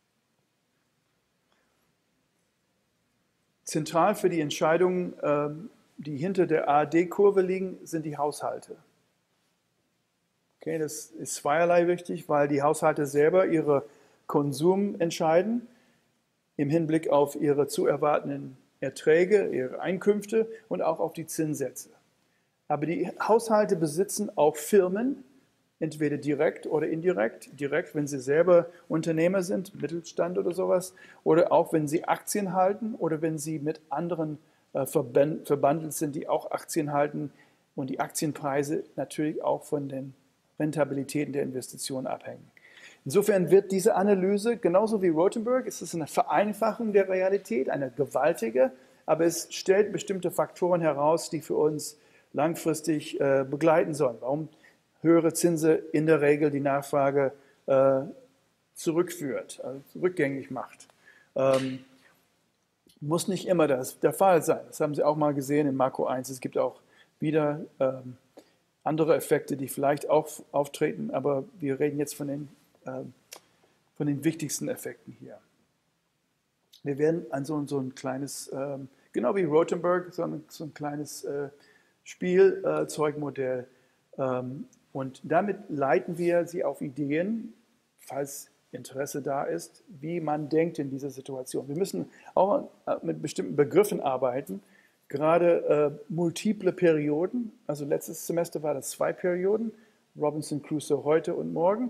Zentral für die Entscheidungen, die hinter der A R D-Kurve liegen, sind die Haushalte. Okay, das ist zweierlei wichtig, weil die Haushalte selber ihre Konsum entscheiden im Hinblick auf ihre zu erwartenden Erträge, ihre Einkünfte und auch auf die Zinssätze. Aber die Haushalte besitzen auch Firmen, entweder direkt oder indirekt. Direkt, wenn sie selber Unternehmer sind, Mittelstand oder sowas, oder auch wenn sie Aktien halten oder wenn sie mit anderen äh, verbandelt sind, die auch Aktien halten und die Aktienpreise natürlich auch von den Rentabilitäten der Investitionen abhängen. Insofern wird diese Analyse, genauso wie Rothenberg, es ist eine Vereinfachung der Realität, eine gewaltige, aber es stellt bestimmte Faktoren heraus, die für uns langfristig äh, begleiten sollen. Warum höhere Zinsen in der Regel die Nachfrage äh, zurückführt, also rückgängig macht. Ähm, muss nicht immer das der Fall sein. Das haben Sie auch mal gesehen in Makro eins. Es gibt auch wieder ähm, andere Effekte, die vielleicht auch auftreten, aber wir reden jetzt von den, äh, von den wichtigsten Effekten hier. Wir werden an so, so ein kleines, äh, genau wie Rothenberg, so ein, so ein kleines äh, Spielzeugmodell ähm, und damit leiten wir Sie auf Ideen, falls Interesse da ist, wie man denkt in dieser Situation. Wir müssen auch mit bestimmten Begriffen arbeiten, gerade äh, multiple Perioden, also letztes Semester war das zwei Perioden, Robinson Crusoe heute und morgen,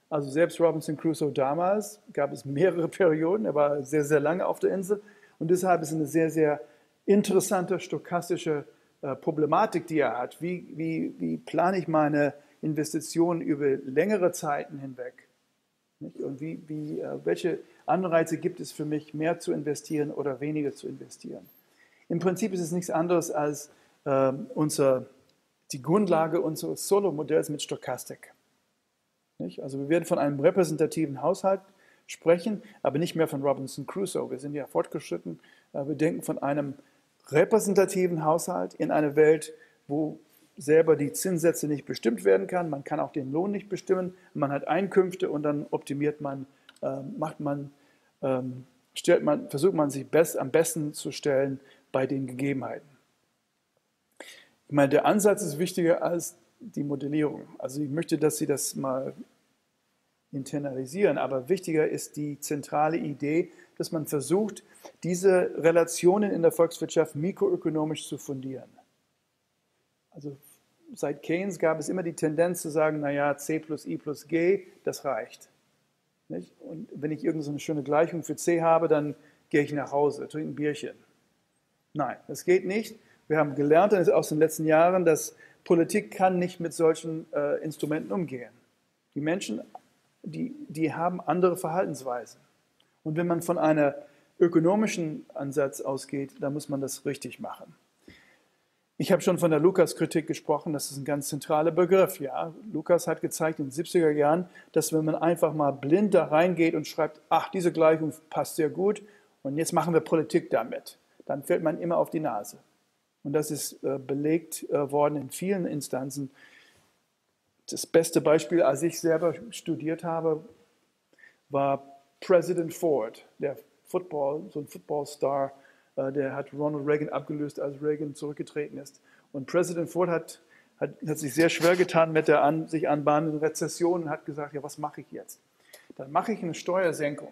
Also selbst Robinson Crusoe damals gab es mehrere Perioden, er war sehr, sehr lange auf der Insel und deshalb ist es eine sehr, sehr interessante stochastische äh, Problematik, die er hat. Wie, wie, wie plane ich meine Investitionen über längere Zeiten hinweg? Nicht? Und wie, wie, äh, welche Anreize gibt es für mich, mehr zu investieren oder weniger zu investieren? Im Prinzip ist es nichts anderes als äh, unser, die Grundlage unseres Solo-Modells mit Stochastik. Nicht? Also wir werden von einem repräsentativen Haushalt sprechen, aber nicht mehr von Robinson Crusoe. Wir sind ja fortgeschritten. Wir denken von einem repräsentativen Haushalt in einer Welt, wo selber die Zinssätze nicht bestimmt werden kann. Man kann auch den Lohn nicht bestimmen. Man hat Einkünfte und dann optimiert man, äh, macht man, ähm, stellt man, versucht man sich best, am besten zu stellen bei den Gegebenheiten. Ich meine, der Ansatz ist wichtiger als die Modellierung. Also ich möchte, dass Sie das mal internalisieren, aber wichtiger ist die zentrale Idee, dass man versucht, diese Relationen in der Volkswirtschaft mikroökonomisch zu fundieren. Also seit Keynes gab es immer die Tendenz zu sagen, naja, C plus I plus G, das reicht. Nicht? Und wenn ich irgendeine so schöne Gleichung für C habe, dann gehe ich nach Hause, trinke ein Bierchen. Nein, das geht nicht. Wir haben gelernt aus den letzten Jahren, dass Politik kann nicht mit solchen äh, Instrumenten umgehen. Die Menschen, die, die haben andere Verhaltensweisen. Und wenn man von einem ökonomischen Ansatz ausgeht, dann muss man das richtig machen. Ich habe schon von der Lukas-Kritik gesprochen, das ist ein ganz zentraler Begriff. Ja? Lukas hat gezeigt in den siebziger Jahren, dass wenn man einfach mal blind da reingeht und schreibt, ach, diese Gleichung passt sehr gut und jetzt machen wir Politik damit, dann fällt man immer auf die Nase. Und das ist äh, belegt äh, worden in vielen Instanzen. Das beste Beispiel, als ich selber studiert habe, war Präsident Ford, der Football, so ein Footballstar, äh, der hat Ronald Reagan abgelöst, als Reagan zurückgetreten ist. Und Präsident Ford hat, hat, hat sich sehr schwer getan mit der an, sich anbahnenden Rezession und hat gesagt, ja, was mache ich jetzt? Dann mache ich eine Steuersenkung.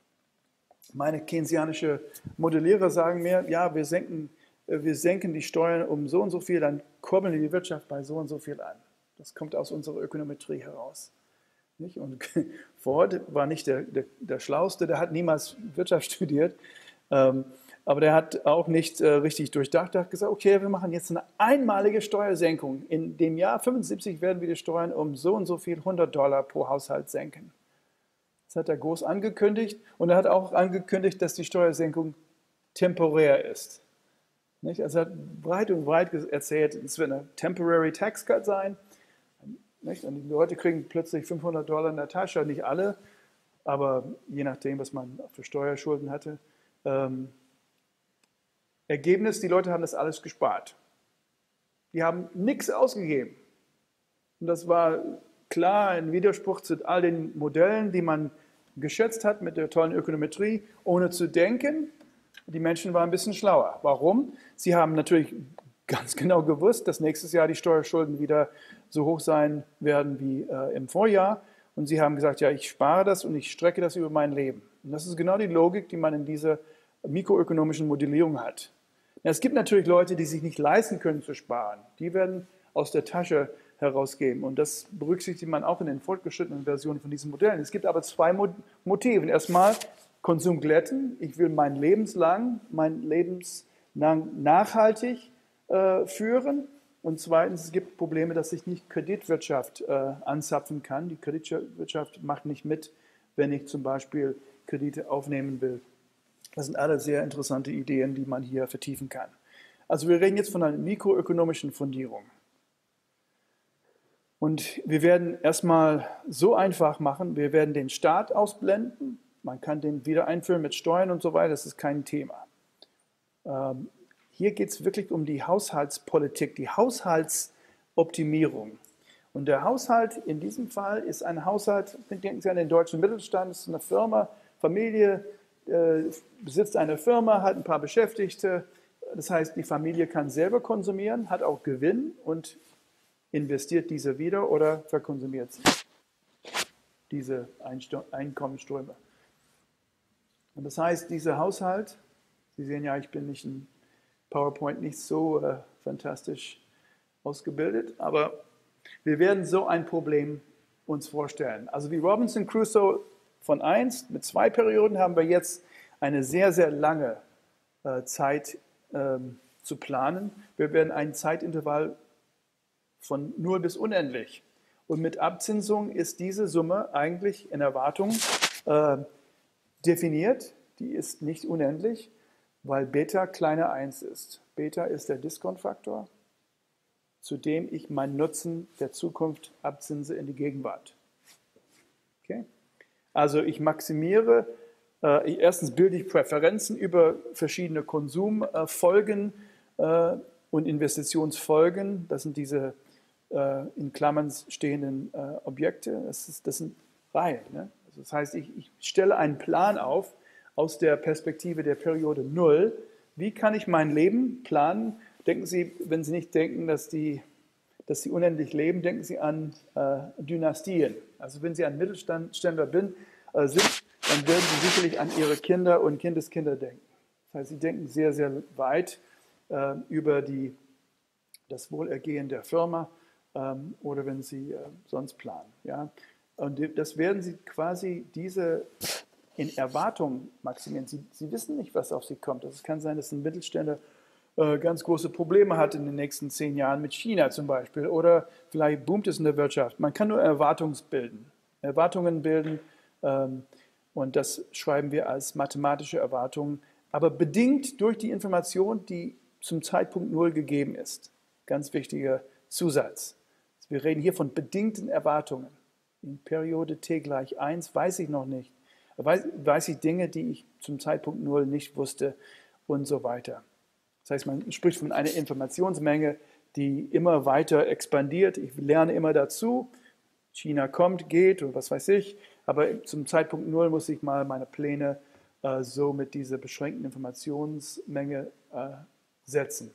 Meine keynesianische Modellierer sagen mir, ja, wir senken wir senken die Steuern um so und so viel, dann kurbeln wir die Wirtschaft bei so und so viel an. Das kommt aus unserer Ökonometrie heraus. Nicht? Und Ford war nicht der, der, der Schlauste, der hat niemals Wirtschaft studiert, ähm, aber der hat auch nicht äh, richtig durchdacht. Der hat gesagt, okay, wir machen jetzt eine einmalige Steuersenkung. In dem Jahr fünfundsiebzig werden wir die Steuern um so und so viel hundert Dollar pro Haushalt senken. Das hat er groß angekündigt und er hat auch angekündigt, dass die Steuersenkung temporär ist. Nicht? Also er hat breit und breit erzählt, es wird eine temporary tax cut sein. Nicht? Und die Leute kriegen plötzlich fünfhundert Dollar in der Tasche, nicht alle, aber je nachdem, was man für Steuerschulden hatte. Ähm, Ergebnis, die Leute haben das alles gespart. Die haben nichts ausgegeben. Und das war klar ein Widerspruch zu all den Modellen, die man geschätzt hat mit der tollen Ökonometrie, ohne zu denken. Die Menschen waren ein bisschen schlauer. Warum? Sie haben natürlich ganz genau gewusst, dass nächstes Jahr die Steuerschulden wieder so hoch sein werden wie äh, im Vorjahr. Und sie haben gesagt, ja, ich spare das und ich strecke das über mein Leben. Und das ist genau die Logik, die man in dieser mikroökonomischen Modellierung hat. Ja, es gibt natürlich Leute, die sich nicht leisten können zu sparen. Die werden aus der Tasche herausgeben. Und das berücksichtigt man auch in den fortgeschrittenen Versionen von diesen Modellen. Es gibt aber zwei Motive. Erstmal Konsum glätten. Ich will mein Lebenslang, mein Lebenslang nachhaltig äh, führen. Und zweitens, es gibt Probleme, dass ich nicht Kreditwirtschaft äh, anzapfen kann. Die Kreditwirtschaft macht nicht mit, wenn ich zum Beispiel Kredite aufnehmen will. Das sind alle sehr interessante Ideen, die man hier vertiefen kann. Also wir reden jetzt von einer mikroökonomischen Fundierung. Und wir werden erstmal so einfach machen, wir werden den Staat ausblenden. Man kann den wieder einführen mit Steuern und so weiter, das ist kein Thema. Ähm, hier geht es wirklich um die Haushaltspolitik, die Haushaltsoptimierung. Und der Haushalt in diesem Fall ist ein Haushalt, denken Sie an den deutschen Mittelstand, das ist eine Firma, Familie, äh, besitzt eine Firma, hat ein paar Beschäftigte. Das heißt, die Familie kann selber konsumieren, hat auch Gewinn und investiert diese wieder oder verkonsumiert sie, diese Einkommensströme. Und das heißt, dieser Haushalt, Sie sehen ja, ich bin nicht in PowerPoint nicht so äh, fantastisch ausgebildet, aber wir werden so ein Problem uns vorstellen. Also wie Robinson Crusoe von eins mit zwei Perioden haben wir jetzt eine sehr, sehr lange äh, Zeit ähm, zu planen. Wir werden ein Zeitintervall von null bis unendlich. Und mit Abzinsung ist diese Summe eigentlich in Erwartung äh, definiert. Die ist nicht unendlich, weil Beta kleiner eins ist. Beta ist der Diskontfaktor, zu dem ich meinen Nutzen der Zukunft abzinse in die Gegenwart. Okay? Also ich maximiere, äh, erstens bilde ich Präferenzen über verschiedene Konsumfolgen äh, und Investitionsfolgen. Das sind diese äh, in Klammern stehenden äh, Objekte. Das, ist, das sind Reihen. Ne? Also das heißt, ich, ich stelle einen Plan auf aus der Perspektive der Periode null. Wie kann ich mein Leben planen? Denken Sie, wenn Sie nicht denken, dass, die, dass Sie unendlich leben, denken Sie an äh, Dynastien. Also wenn Sie ein Mittelständler bin, äh, sind, dann werden Sie sicherlich an Ihre Kinder und Kindeskinder denken. Das heißt, Sie denken sehr, sehr weit äh, über die, das Wohlergehen der Firma ähm, oder wenn Sie äh, sonst planen. Ja? Und das werden Sie quasi diese in Erwartung maximieren. Sie, Sie wissen nicht, was auf Sie kommt. Es kann sein, dass ein Mittelständler ganz große Probleme hat in den nächsten zehn Jahren mit China zum Beispiel oder vielleicht boomt es in der Wirtschaft. Man kann nur Erwartungs bilden, Erwartungen bilden ähm, und das schreiben wir als mathematische Erwartungen, aber bedingt durch die Information, die zum Zeitpunkt null gegeben ist. Ganz wichtiger Zusatz. Wir reden hier von bedingten Erwartungen. In Periode t gleich eins weiß ich noch nicht. Weiß, weiß ich Dinge, die ich zum Zeitpunkt null nicht wusste und so weiter. Das heißt, man spricht von einer Informationsmenge, die immer weiter expandiert. Ich lerne immer dazu. China kommt, geht und was weiß ich. Aber zum Zeitpunkt null muss ich mal meine Pläne äh, so mit dieser beschränkten Informationsmenge äh, setzen.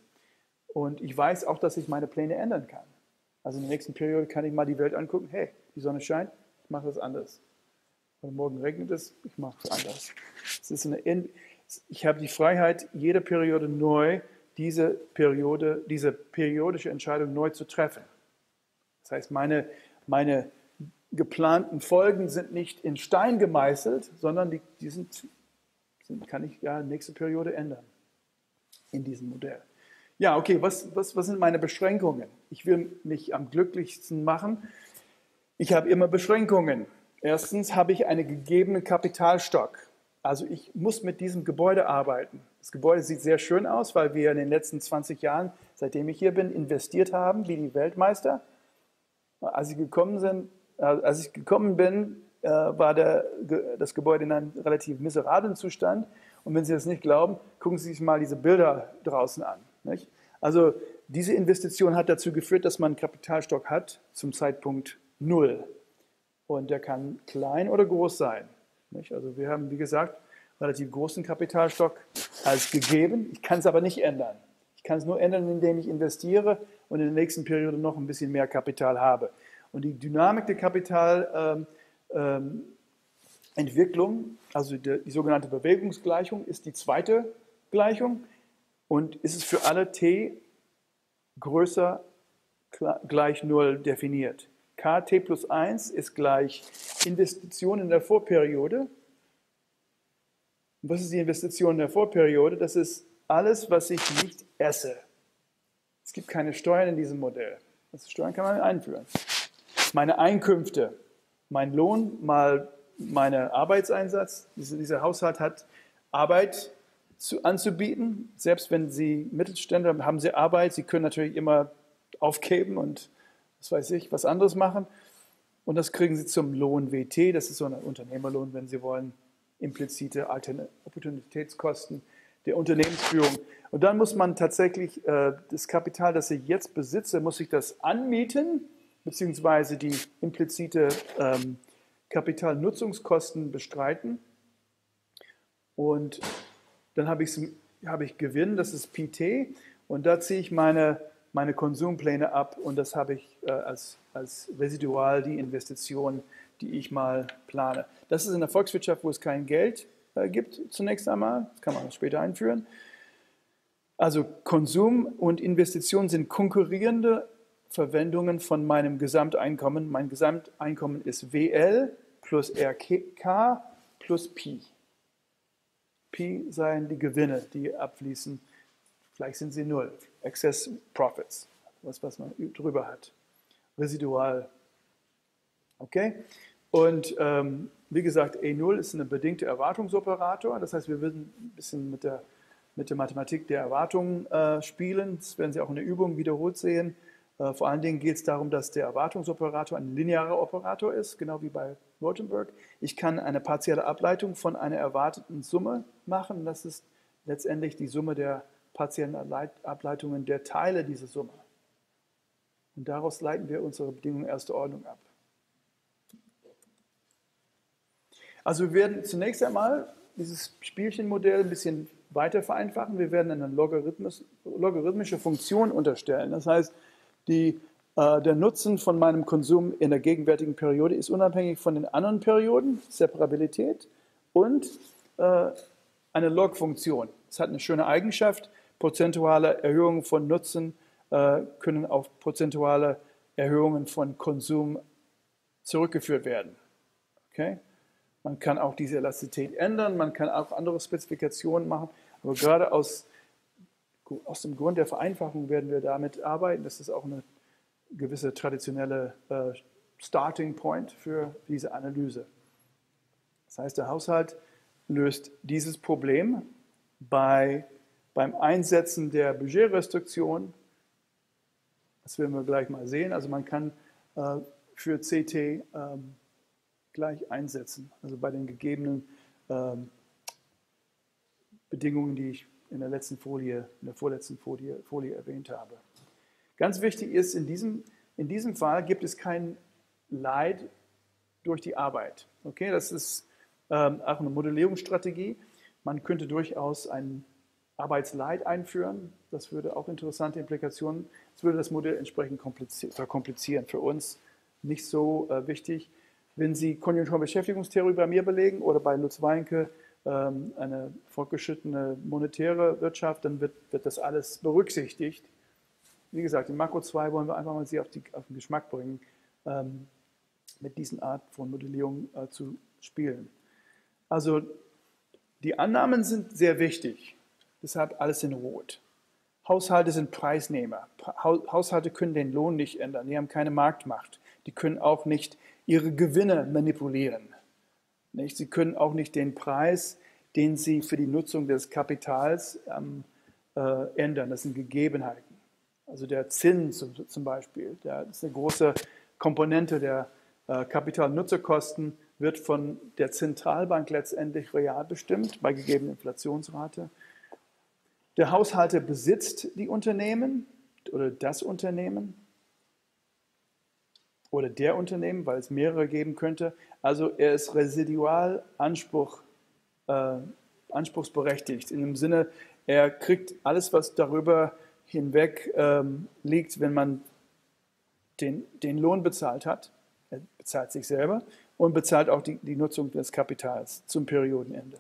Und ich weiß auch, dass ich meine Pläne ändern kann. Also in der nächsten Periode kann ich mal die Welt angucken. Hey, die Sonne scheint, ich mache das anders. Und morgen regnet es, ich mache es anders. Es ist eine Ich habe die Freiheit, jede Periode neu, diese, Periode, diese periodische Entscheidung neu zu treffen. Das heißt, meine, meine geplanten Folgen sind nicht in Stein gemeißelt, sondern die, die sind, sind, kann ich ja nächste Periode ändern in diesem Modell. Ja, okay, was, was, was sind meine Beschränkungen? Ich will mich am glücklichsten machen. Ich habe immer Beschränkungen. Erstens habe ich einen gegebenen Kapitalstock. Also ich muss mit diesem Gebäude arbeiten. Das Gebäude sieht sehr schön aus, weil wir in den letzten zwanzig Jahren, seitdem ich hier bin, investiert haben wie die Weltmeister. Als ich gekommen, sind, als ich gekommen bin, war der, das Gebäude in einem relativ miserablen Zustand. Und wenn Sie das nicht glauben, gucken Sie sich mal diese Bilder draußen an. Nicht? Also diese Investition hat dazu geführt, dass man einen Kapitalstock hat zum Zeitpunkt null. Und der kann klein oder groß sein. Nicht? Also wir haben, wie gesagt, relativ großen Kapitalstock als gegeben. Ich kann es aber nicht ändern. Ich kann es nur ändern, indem ich investiere und in der nächsten Periode noch ein bisschen mehr Kapital habe. Und die Dynamik der Kapitalentwicklung, ähm, also die, die sogenannte Bewegungsgleichung, ist die zweite Gleichung und ist es für alle t größer gleich null definiert. Kt plus eins ist gleich Investition in der Vorperiode. Und was ist die Investition in der Vorperiode? Das ist alles, was ich nicht esse. Es gibt keine Steuern in diesem Modell. Das Steuern kann man einführen. Meine Einkünfte, mein Lohn mal mein Arbeitseinsatz. Diese, dieser Haushalt hat Arbeit zu, anzubieten. Selbst wenn Sie Mittelständler haben, haben Sie Arbeit. Sie können natürlich immer aufgeben und was weiß ich, was anderes machen. Und das kriegen Sie zum Lohn W T. Das ist so ein Unternehmerlohn, wenn Sie wollen. Implizite Opportunitätskosten der Unternehmensführung. Und dann muss man tatsächlich äh, das Kapital, das ich jetzt besitze, muss ich das anmieten, beziehungsweise die implizite ähm, Kapitalnutzungskosten bestreiten. Und dann habe ich, habe ich Gewinn, das ist Pi T, und da ziehe ich meine, meine Konsumpläne ab und das habe ich äh, als, als Residual die Investition, die ich mal plane. Das ist in der Volkswirtschaft, wo es kein Geld äh, gibt, zunächst einmal. Das kann man später einführen. Also Konsum und Investition sind konkurrierende Verwendungen von meinem Gesamteinkommen. Mein Gesamteinkommen ist W L plus R K plus Pi. Pi seien die Gewinne, die abfließen. Vielleicht sind sie null. Excess Profits, was, was man drüber hat. Residual. Okay? Und ähm, wie gesagt, E null ist ein bedingter Erwartungsoperator. Das heißt, wir würden ein bisschen mit der, mit der Mathematik der Erwartungen äh, spielen. Das werden Sie auch in der Übung wiederholt sehen. Äh, vor allen Dingen geht es darum, dass der Erwartungsoperator ein linearer Operator ist, genau wie bei Rothenberg. Ich kann eine partielle Ableitung von einer erwarteten Summe machen. Das ist letztendlich die Summe der partiellen Ableitungen der Teile dieser Summe. Und daraus leiten wir unsere Bedingungen erster Ordnung ab. Also wir werden zunächst einmal dieses Spielchenmodell ein bisschen weiter vereinfachen. Wir werden eine Logarithmus, logarithmische Funktion unterstellen. Das heißt, die, äh, der Nutzen von meinem Konsum in der gegenwärtigen Periode ist unabhängig von den anderen Perioden, Separabilität, und äh, eine Log-Funktion. Es hat eine schöne Eigenschaft, prozentuale Erhöhungen von Nutzen äh, können auf prozentuale Erhöhungen von Konsum zurückgeführt werden. Okay? Man kann auch diese Elastizität ändern, man kann auch andere Spezifikationen machen, aber gerade aus, aus dem Grund der Vereinfachung werden wir damit arbeiten. Das ist auch eine gewisse traditionelle äh, Starting Point für diese Analyse. Das heißt, der Haushalt löst dieses Problem bei, beim Einsetzen der Budgetrestriktion. Das werden wir gleich mal sehen. Also man kann äh, für C T ähm, gleich einsetzen, also bei den gegebenen ähm, Bedingungen, die ich in der letzten Folie, in der vorletzten Folie, Folie erwähnt habe. Ganz wichtig ist, in diesem, in diesem Fall gibt es kein Leid durch die Arbeit. Okay, das ist ähm, auch eine Modellierungsstrategie. Man könnte durchaus ein Arbeitsleid einführen. Das würde auch interessante Implikationen. Das würde das Modell entsprechend verkomplizieren. Für uns nicht so äh, wichtig. Wenn Sie Konjunktur- und Beschäftigungstheorie bei mir belegen oder bei Lutz Weinke ähm, eine fortgeschrittene monetäre Wirtschaft, dann wird, wird das alles berücksichtigt. Wie gesagt, in Makro zwei wollen wir einfach mal Sie auf, die, auf den Geschmack bringen, ähm, mit diesen Art von Modellierung äh, zu spielen. Also die Annahmen sind sehr wichtig, deshalb alles in Rot. Haushalte sind Preisnehmer. Haushalte können den Lohn nicht ändern, die haben keine Marktmacht. Die können auch nicht ihre Gewinne manipulieren. Nicht? Sie können auch nicht den Preis, den sie für die Nutzung des Kapitals ähm, äh, ändern. Das sind Gegebenheiten. Also der Zins zum Beispiel, der ist eine große Komponente der äh, Kapitalnutzerkosten, wird von der Zentralbank letztendlich real bestimmt, bei gegebener Inflationsrate. Der Haushalter besitzt die Unternehmen oder das Unternehmen oder der Unternehmen, weil es mehrere geben könnte. Also er ist residual Anspruch, äh, anspruchsberechtigt. In dem Sinne, er kriegt alles, was darüber hinweg ähm, liegt, wenn man den, den Lohn bezahlt hat. Er bezahlt sich selber und bezahlt auch die, die Nutzung des Kapitals zum Periodenende.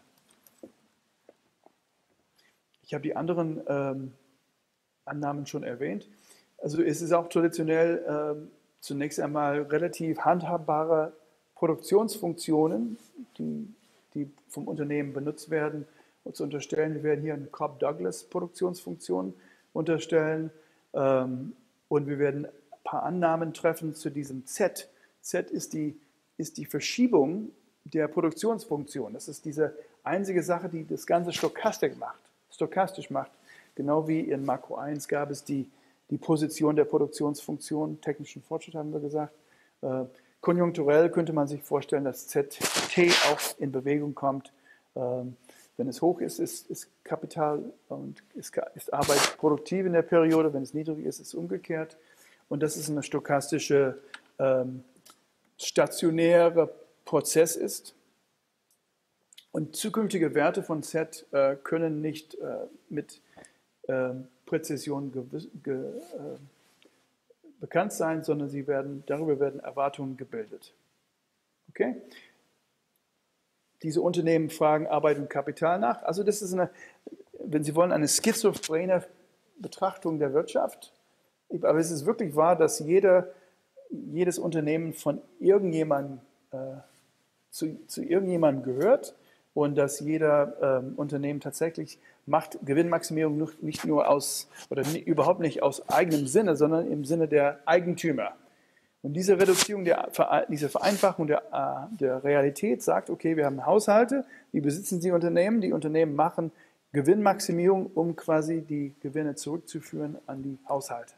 Ich habe die anderen ähm, Annahmen schon erwähnt. Also es ist auch traditionell ähm, zunächst einmal relativ handhabbare Produktionsfunktionen, die, die vom Unternehmen benutzt werden, und zu unterstellen. Wir werden hier eine Cobb-Douglas-Produktionsfunktion unterstellen ähm, und wir werden ein paar Annahmen treffen zu diesem Z. Z ist die, ist die Verschiebung der Produktionsfunktion. Das ist diese einzige Sache, die das Ganze stochastisch macht. stochastisch macht. Genau wie in Makro eins gab es die, die Position der Produktionsfunktion, technischen Fortschritt haben wir gesagt. Äh, konjunkturell könnte man sich vorstellen, dass Z T auch in Bewegung kommt. Ähm, wenn es hoch ist, ist, ist Kapital und ist, ist Arbeit produktiv in der Periode. Wenn es niedrig ist, ist es umgekehrt. Und das ist ein stochastischer, ähm, stationärer Prozess ist. Und zukünftige Werte von Z äh, können nicht äh, mit äh, Präzision ge äh, bekannt sein, sondern sie werden, darüber werden Erwartungen gebildet. Okay? Diese Unternehmen fragen Arbeit und Kapital nach. Also das ist eine, wenn Sie wollen, eine schizophrene Betrachtung der Wirtschaft. Aber es ist wirklich wahr, dass jeder, jedes Unternehmen von irgendjemandem äh, zu, zu irgendjemandem gehört und dass jeder ähm, Unternehmen tatsächlich macht Gewinnmaximierung nicht nur aus, oder nie, überhaupt nicht aus eigenem Sinne, sondern im Sinne der Eigentümer. Und diese Reduzierung, der, diese Vereinfachung der, der Realität sagt, okay, wir haben Haushalte, die besitzen die Unternehmen, die Unternehmen machen Gewinnmaximierung, um quasi die Gewinne zurückzuführen an die Haushalte.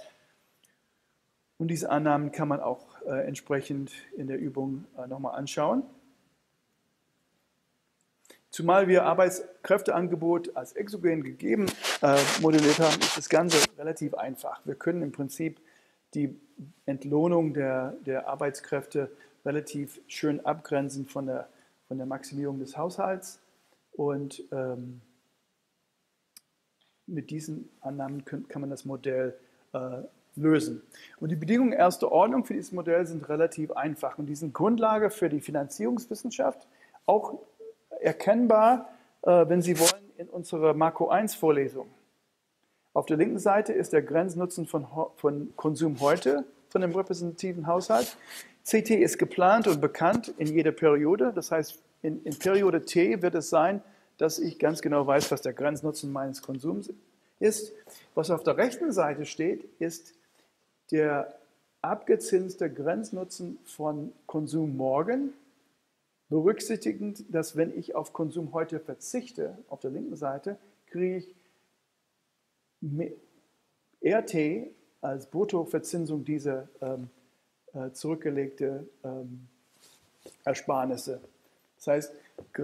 Und diese Annahmen kann man auch äh, entsprechend in der Übung äh, nochmal anschauen. Zumal wir Arbeitskräfteangebot als exogen gegeben äh, modelliert haben, ist das Ganze relativ einfach. Wir können im Prinzip die Entlohnung der, der Arbeitskräfte relativ schön abgrenzen von der, von der Maximierung des Haushalts. Und ähm, mit diesen Annahmen können, kann man das Modell äh, lösen. Und die Bedingungen erster Ordnung für dieses Modell sind relativ einfach und die sind Grundlage für die Finanzierungswissenschaft, auch erkennbar, äh, wenn Sie wollen, in unserer Makro eins Vorlesung. Auf der linken Seite ist der Grenznutzen von, von Konsum heute, von dem repräsentativen Haushalt. C T ist geplant und bekannt in jeder Periode. Das heißt, in, in Periode T wird es sein, dass ich ganz genau weiß, was der Grenznutzen meines Konsums ist. Was auf der rechten Seite steht, ist der abgezinste Grenznutzen von Konsum morgen, berücksichtigend, dass wenn ich auf Konsum heute verzichte, auf der linken Seite, kriege ich R T als Bruttoverzinsung dieser ähm, äh, zurückgelegte ähm, Ersparnisse. Das heißt,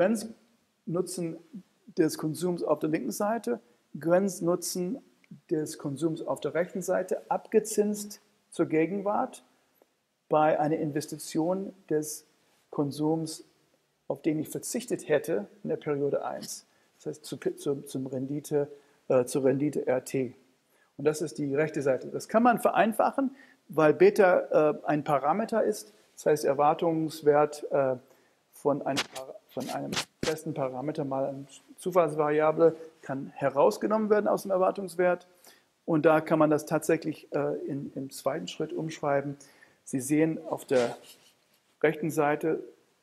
Grenznutzen des Konsums auf der linken Seite, Grenznutzen des Konsums auf der rechten Seite, abgezinst zur Gegenwart bei einer Investition des Konsums, auf den ich verzichtet hätte in der Periode eins. Das heißt, zu, zu, zum Rendite äh, zur Rendite R T. Und das ist die rechte Seite. Das kann man vereinfachen, weil Beta äh, ein Parameter ist. Das heißt, Erwartungswert äh, von, einem, von einem festen Parameter mal eine Zufallsvariable kann herausgenommen werden aus dem Erwartungswert. Und da kann man das tatsächlich äh, in, im zweiten Schritt umschreiben. Sie sehen auf der rechten Seite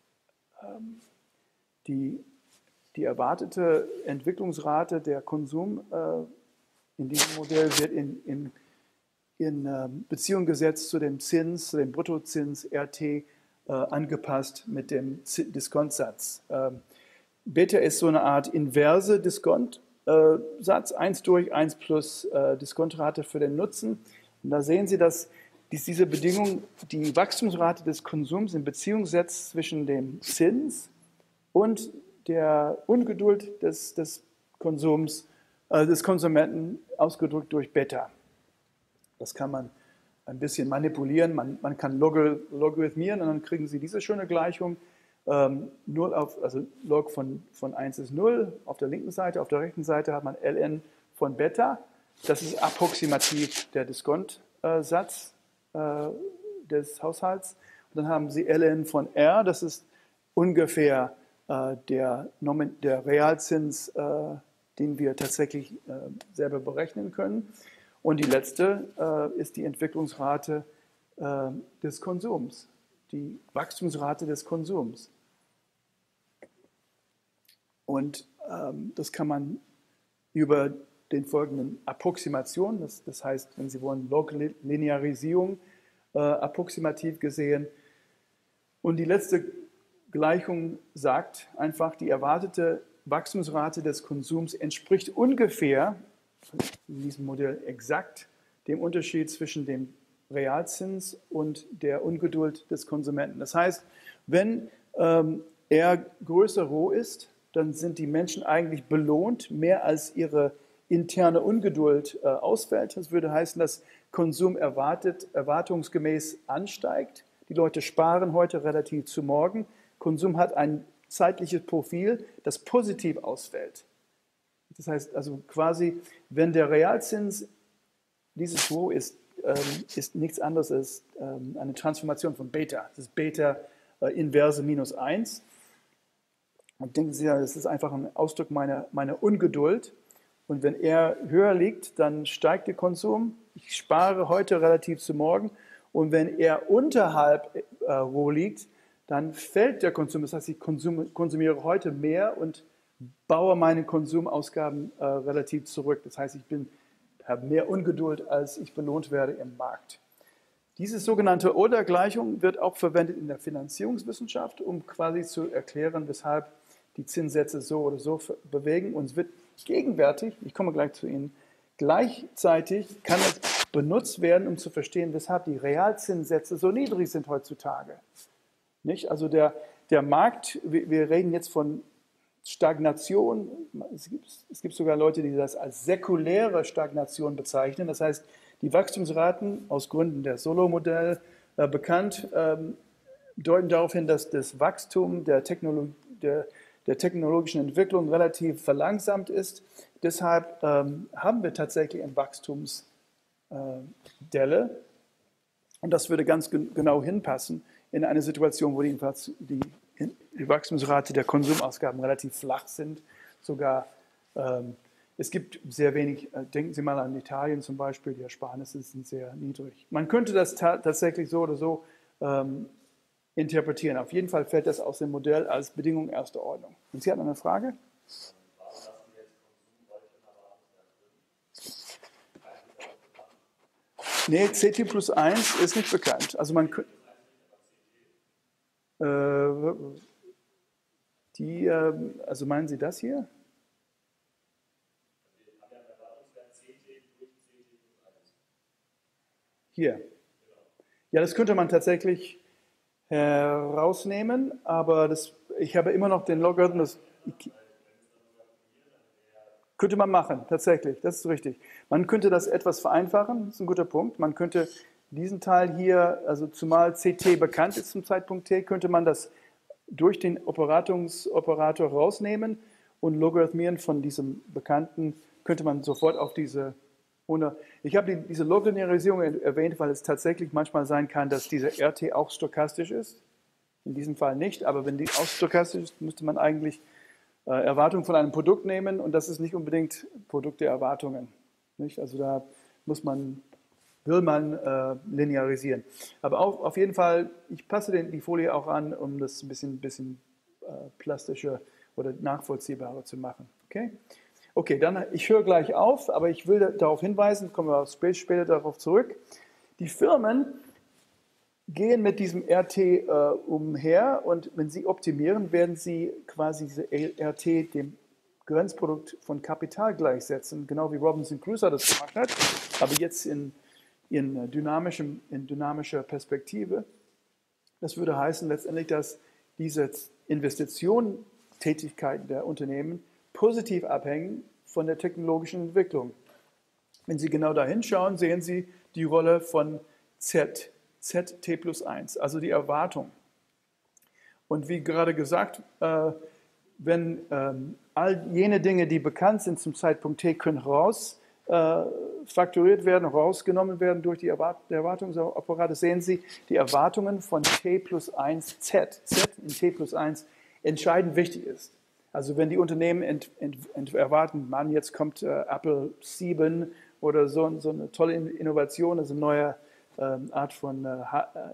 ähm, die Die erwartete Entwicklungsrate der Konsum äh, in diesem Modell wird in, in, in äh, Beziehung gesetzt zu dem Zins, zu dem Bruttozins R T äh, angepasst mit dem Diskontsatz. Äh, Beta ist so eine Art inverse Diskontsatz, äh, eins durch eins plus äh, Diskontrate für den Nutzen. Und da sehen Sie, dass dies, diese Bedingung die Wachstumsrate des Konsums in Beziehung setzt zwischen dem Zins und der Ungeduld des, des Konsums, äh, des Konsumenten, ausgedrückt durch Beta. Das kann man ein bisschen manipulieren, man, man kann log logarithmieren und dann kriegen Sie diese schöne Gleichung. Ähm, null auf, also Log von, von eins ist null auf der linken Seite, auf der rechten Seite hat man ln von Beta. Das ist approximativ der Diskontsatz äh, des Haushalts. Und dann haben Sie ln von R, das ist ungefähr Der, der Realzins, äh, den wir tatsächlich äh, selber berechnen können. Und die letzte äh, ist die Entwicklungsrate äh, des Konsums, die Wachstumsrate des Konsums. Und ähm, das kann man über den folgenden Approximationen, das, das heißt, wenn Sie wollen, Log-Linearisierung, äh, approximativ gesehen. Und die letzte Gleichung sagt einfach, die erwartete Wachstumsrate des Konsums entspricht ungefähr, in diesem Modell exakt, dem Unterschied zwischen dem Realzins und der Ungeduld des Konsumenten. Das heißt, wenn ähm, er größer Rho ist, dann sind die Menschen eigentlich belohnt, mehr als ihre interne Ungeduld äh, ausfällt. Das würde heißen, dass Konsum erwartet, erwartungsgemäß ansteigt. Die Leute sparen heute relativ zu morgen. Konsum hat ein zeitliches Profil, das positiv ausfällt. Das heißt also quasi, wenn der Realzins, dieses Rho ist, ähm, ist nichts anderes als ähm, eine Transformation von Beta. Das ist Beta äh, inverse minus eins. Und denken Sie ja, das ist einfach ein Ausdruck meiner, meiner Ungeduld. Und wenn er höher liegt, dann steigt der Konsum. Ich spare heute relativ zu morgen. Und wenn er unterhalb äh, Roh liegt, dann fällt der Konsum. Das heißt, ich konsum, konsumiere heute mehr und baue meine Konsumausgaben äh, relativ zurück. Das heißt, ich bin, habe mehr Ungeduld, als ich belohnt werde im Markt. Diese sogenannte Oder-Gleichung wird auch verwendet in der Finanzierungswissenschaft, um quasi zu erklären, weshalb die Zinssätze so oder so bewegen. Und es wird gegenwärtig, ich komme gleich zu Ihnen, gleichzeitig kann es benutzt werden, um zu verstehen, weshalb die Realzinssätze so niedrig sind heutzutage. Nicht? Also der, der Markt, wir, wir reden jetzt von Stagnation, es gibt, es gibt sogar Leute, die das als säkuläre Stagnation bezeichnen. Das heißt, die Wachstumsraten aus Gründen der Solow-Modell äh, bekannt ähm, deuten darauf hin, dass das Wachstum der, Technolog der, der technologischen Entwicklung relativ verlangsamt ist. Deshalb ähm, haben wir tatsächlich eine Wachstumsdelle und das würde ganz gen genau hinpassen in eine Situation, wo die, die, die Wachstumsrate der Konsumausgaben relativ flach sind, sogar ähm, es gibt sehr wenig, denken Sie mal an Italien zum Beispiel, die Ersparnisse sind sehr niedrig. Man könnte das ta tatsächlich so oder so ähm, interpretieren. Auf jeden Fall fällt das aus dem Modell als Bedingung erster Ordnung. Und Sie hatten eine Frage? Nee, C T plus eins ist nicht bekannt. Also man könnte... Äh, die, äh, also meinen Sie das hier? Hier. Ja, das könnte man tatsächlich herausnehmen, aber das, ich habe immer noch den Logarithmus. Könnte man machen, tatsächlich, das ist richtig. Man könnte das etwas vereinfachen, das ist ein guter Punkt. Man könnte diesen Teil hier, also zumal C T bekannt ist zum Zeitpunkt T, könnte man das durch den Operationsoperator rausnehmen und logarithmieren von diesem Bekannten, könnte man sofort auf diese... Ohne, ich habe die, diese Logarithmisierung erwähnt, weil es tatsächlich manchmal sein kann, dass dieser R T auch stochastisch ist. In diesem Fall nicht, aber wenn die auch stochastisch ist, müsste man eigentlich äh, Erwartungen von einem Produkt nehmen und das ist nicht unbedingt Produkt der Erwartungen. Nicht? Also da muss man, will man äh, linearisieren. Aber auch, auf jeden Fall, ich passe den, die Folie auch an, um das ein bisschen, bisschen äh, plastischer oder nachvollziehbarer zu machen. Okay? Okay, dann, ich höre gleich auf, aber ich will darauf hinweisen, kommen wir später darauf zurück. Die Firmen gehen mit diesem R T äh, umher und wenn sie optimieren, werden sie quasi diese R T dem Grenzprodukt von Kapital gleichsetzen, genau wie Robinson Crusoe das gemacht hat, aber jetzt in, in, dynamischem, in dynamischer Perspektive. Das würde heißen letztendlich, dass diese Investitionstätigkeiten der Unternehmen positiv abhängen von der technologischen Entwicklung. Wenn Sie genau da hinschauen, sehen Sie die Rolle von Z, Z T plus eins, also die Erwartung. Und wie gerade gesagt, äh, wenn ähm, all jene Dinge, die bekannt sind zum Zeitpunkt T, können raus äh, fakturiert werden, rausgenommen werden durch die Erwart Erwartungsapparate, sehen Sie die Erwartungen von T plus eins Z, Z in T plus eins entscheidend wichtig ist. Also wenn die Unternehmen ent, ent, ent erwarten, Mann, jetzt kommt äh, Apple sieben oder so, so eine tolle Innovation, also eine neue ähm, Art von äh,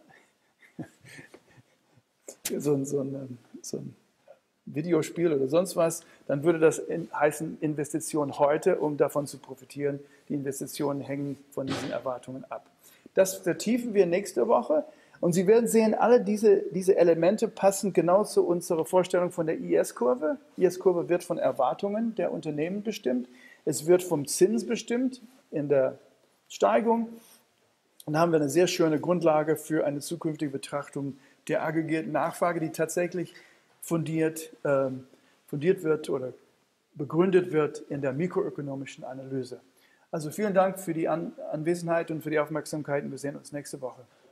so, so, ein, so ein Videospiel oder sonst was, dann würde das in, heißen Investition heute, um davon zu profitieren. Die Investitionen hängen von diesen Erwartungen ab. Das vertiefen wir nächste Woche. Und Sie werden sehen, alle diese, diese Elemente passen genau zu unserer Vorstellung von der I S-Kurve. Die I S-Kurve wird von Erwartungen der Unternehmen bestimmt. Es wird vom Zins bestimmt in der Steigung. Und da haben wir eine sehr schöne Grundlage für eine zukünftige Betrachtung der aggregierten Nachfrage, die tatsächlich fundiert, ähm, fundiert wird oder begründet wird in der mikroökonomischen Analyse. Also vielen Dank für die An- Anwesenheit und für die Aufmerksamkeit und wir sehen uns nächste Woche.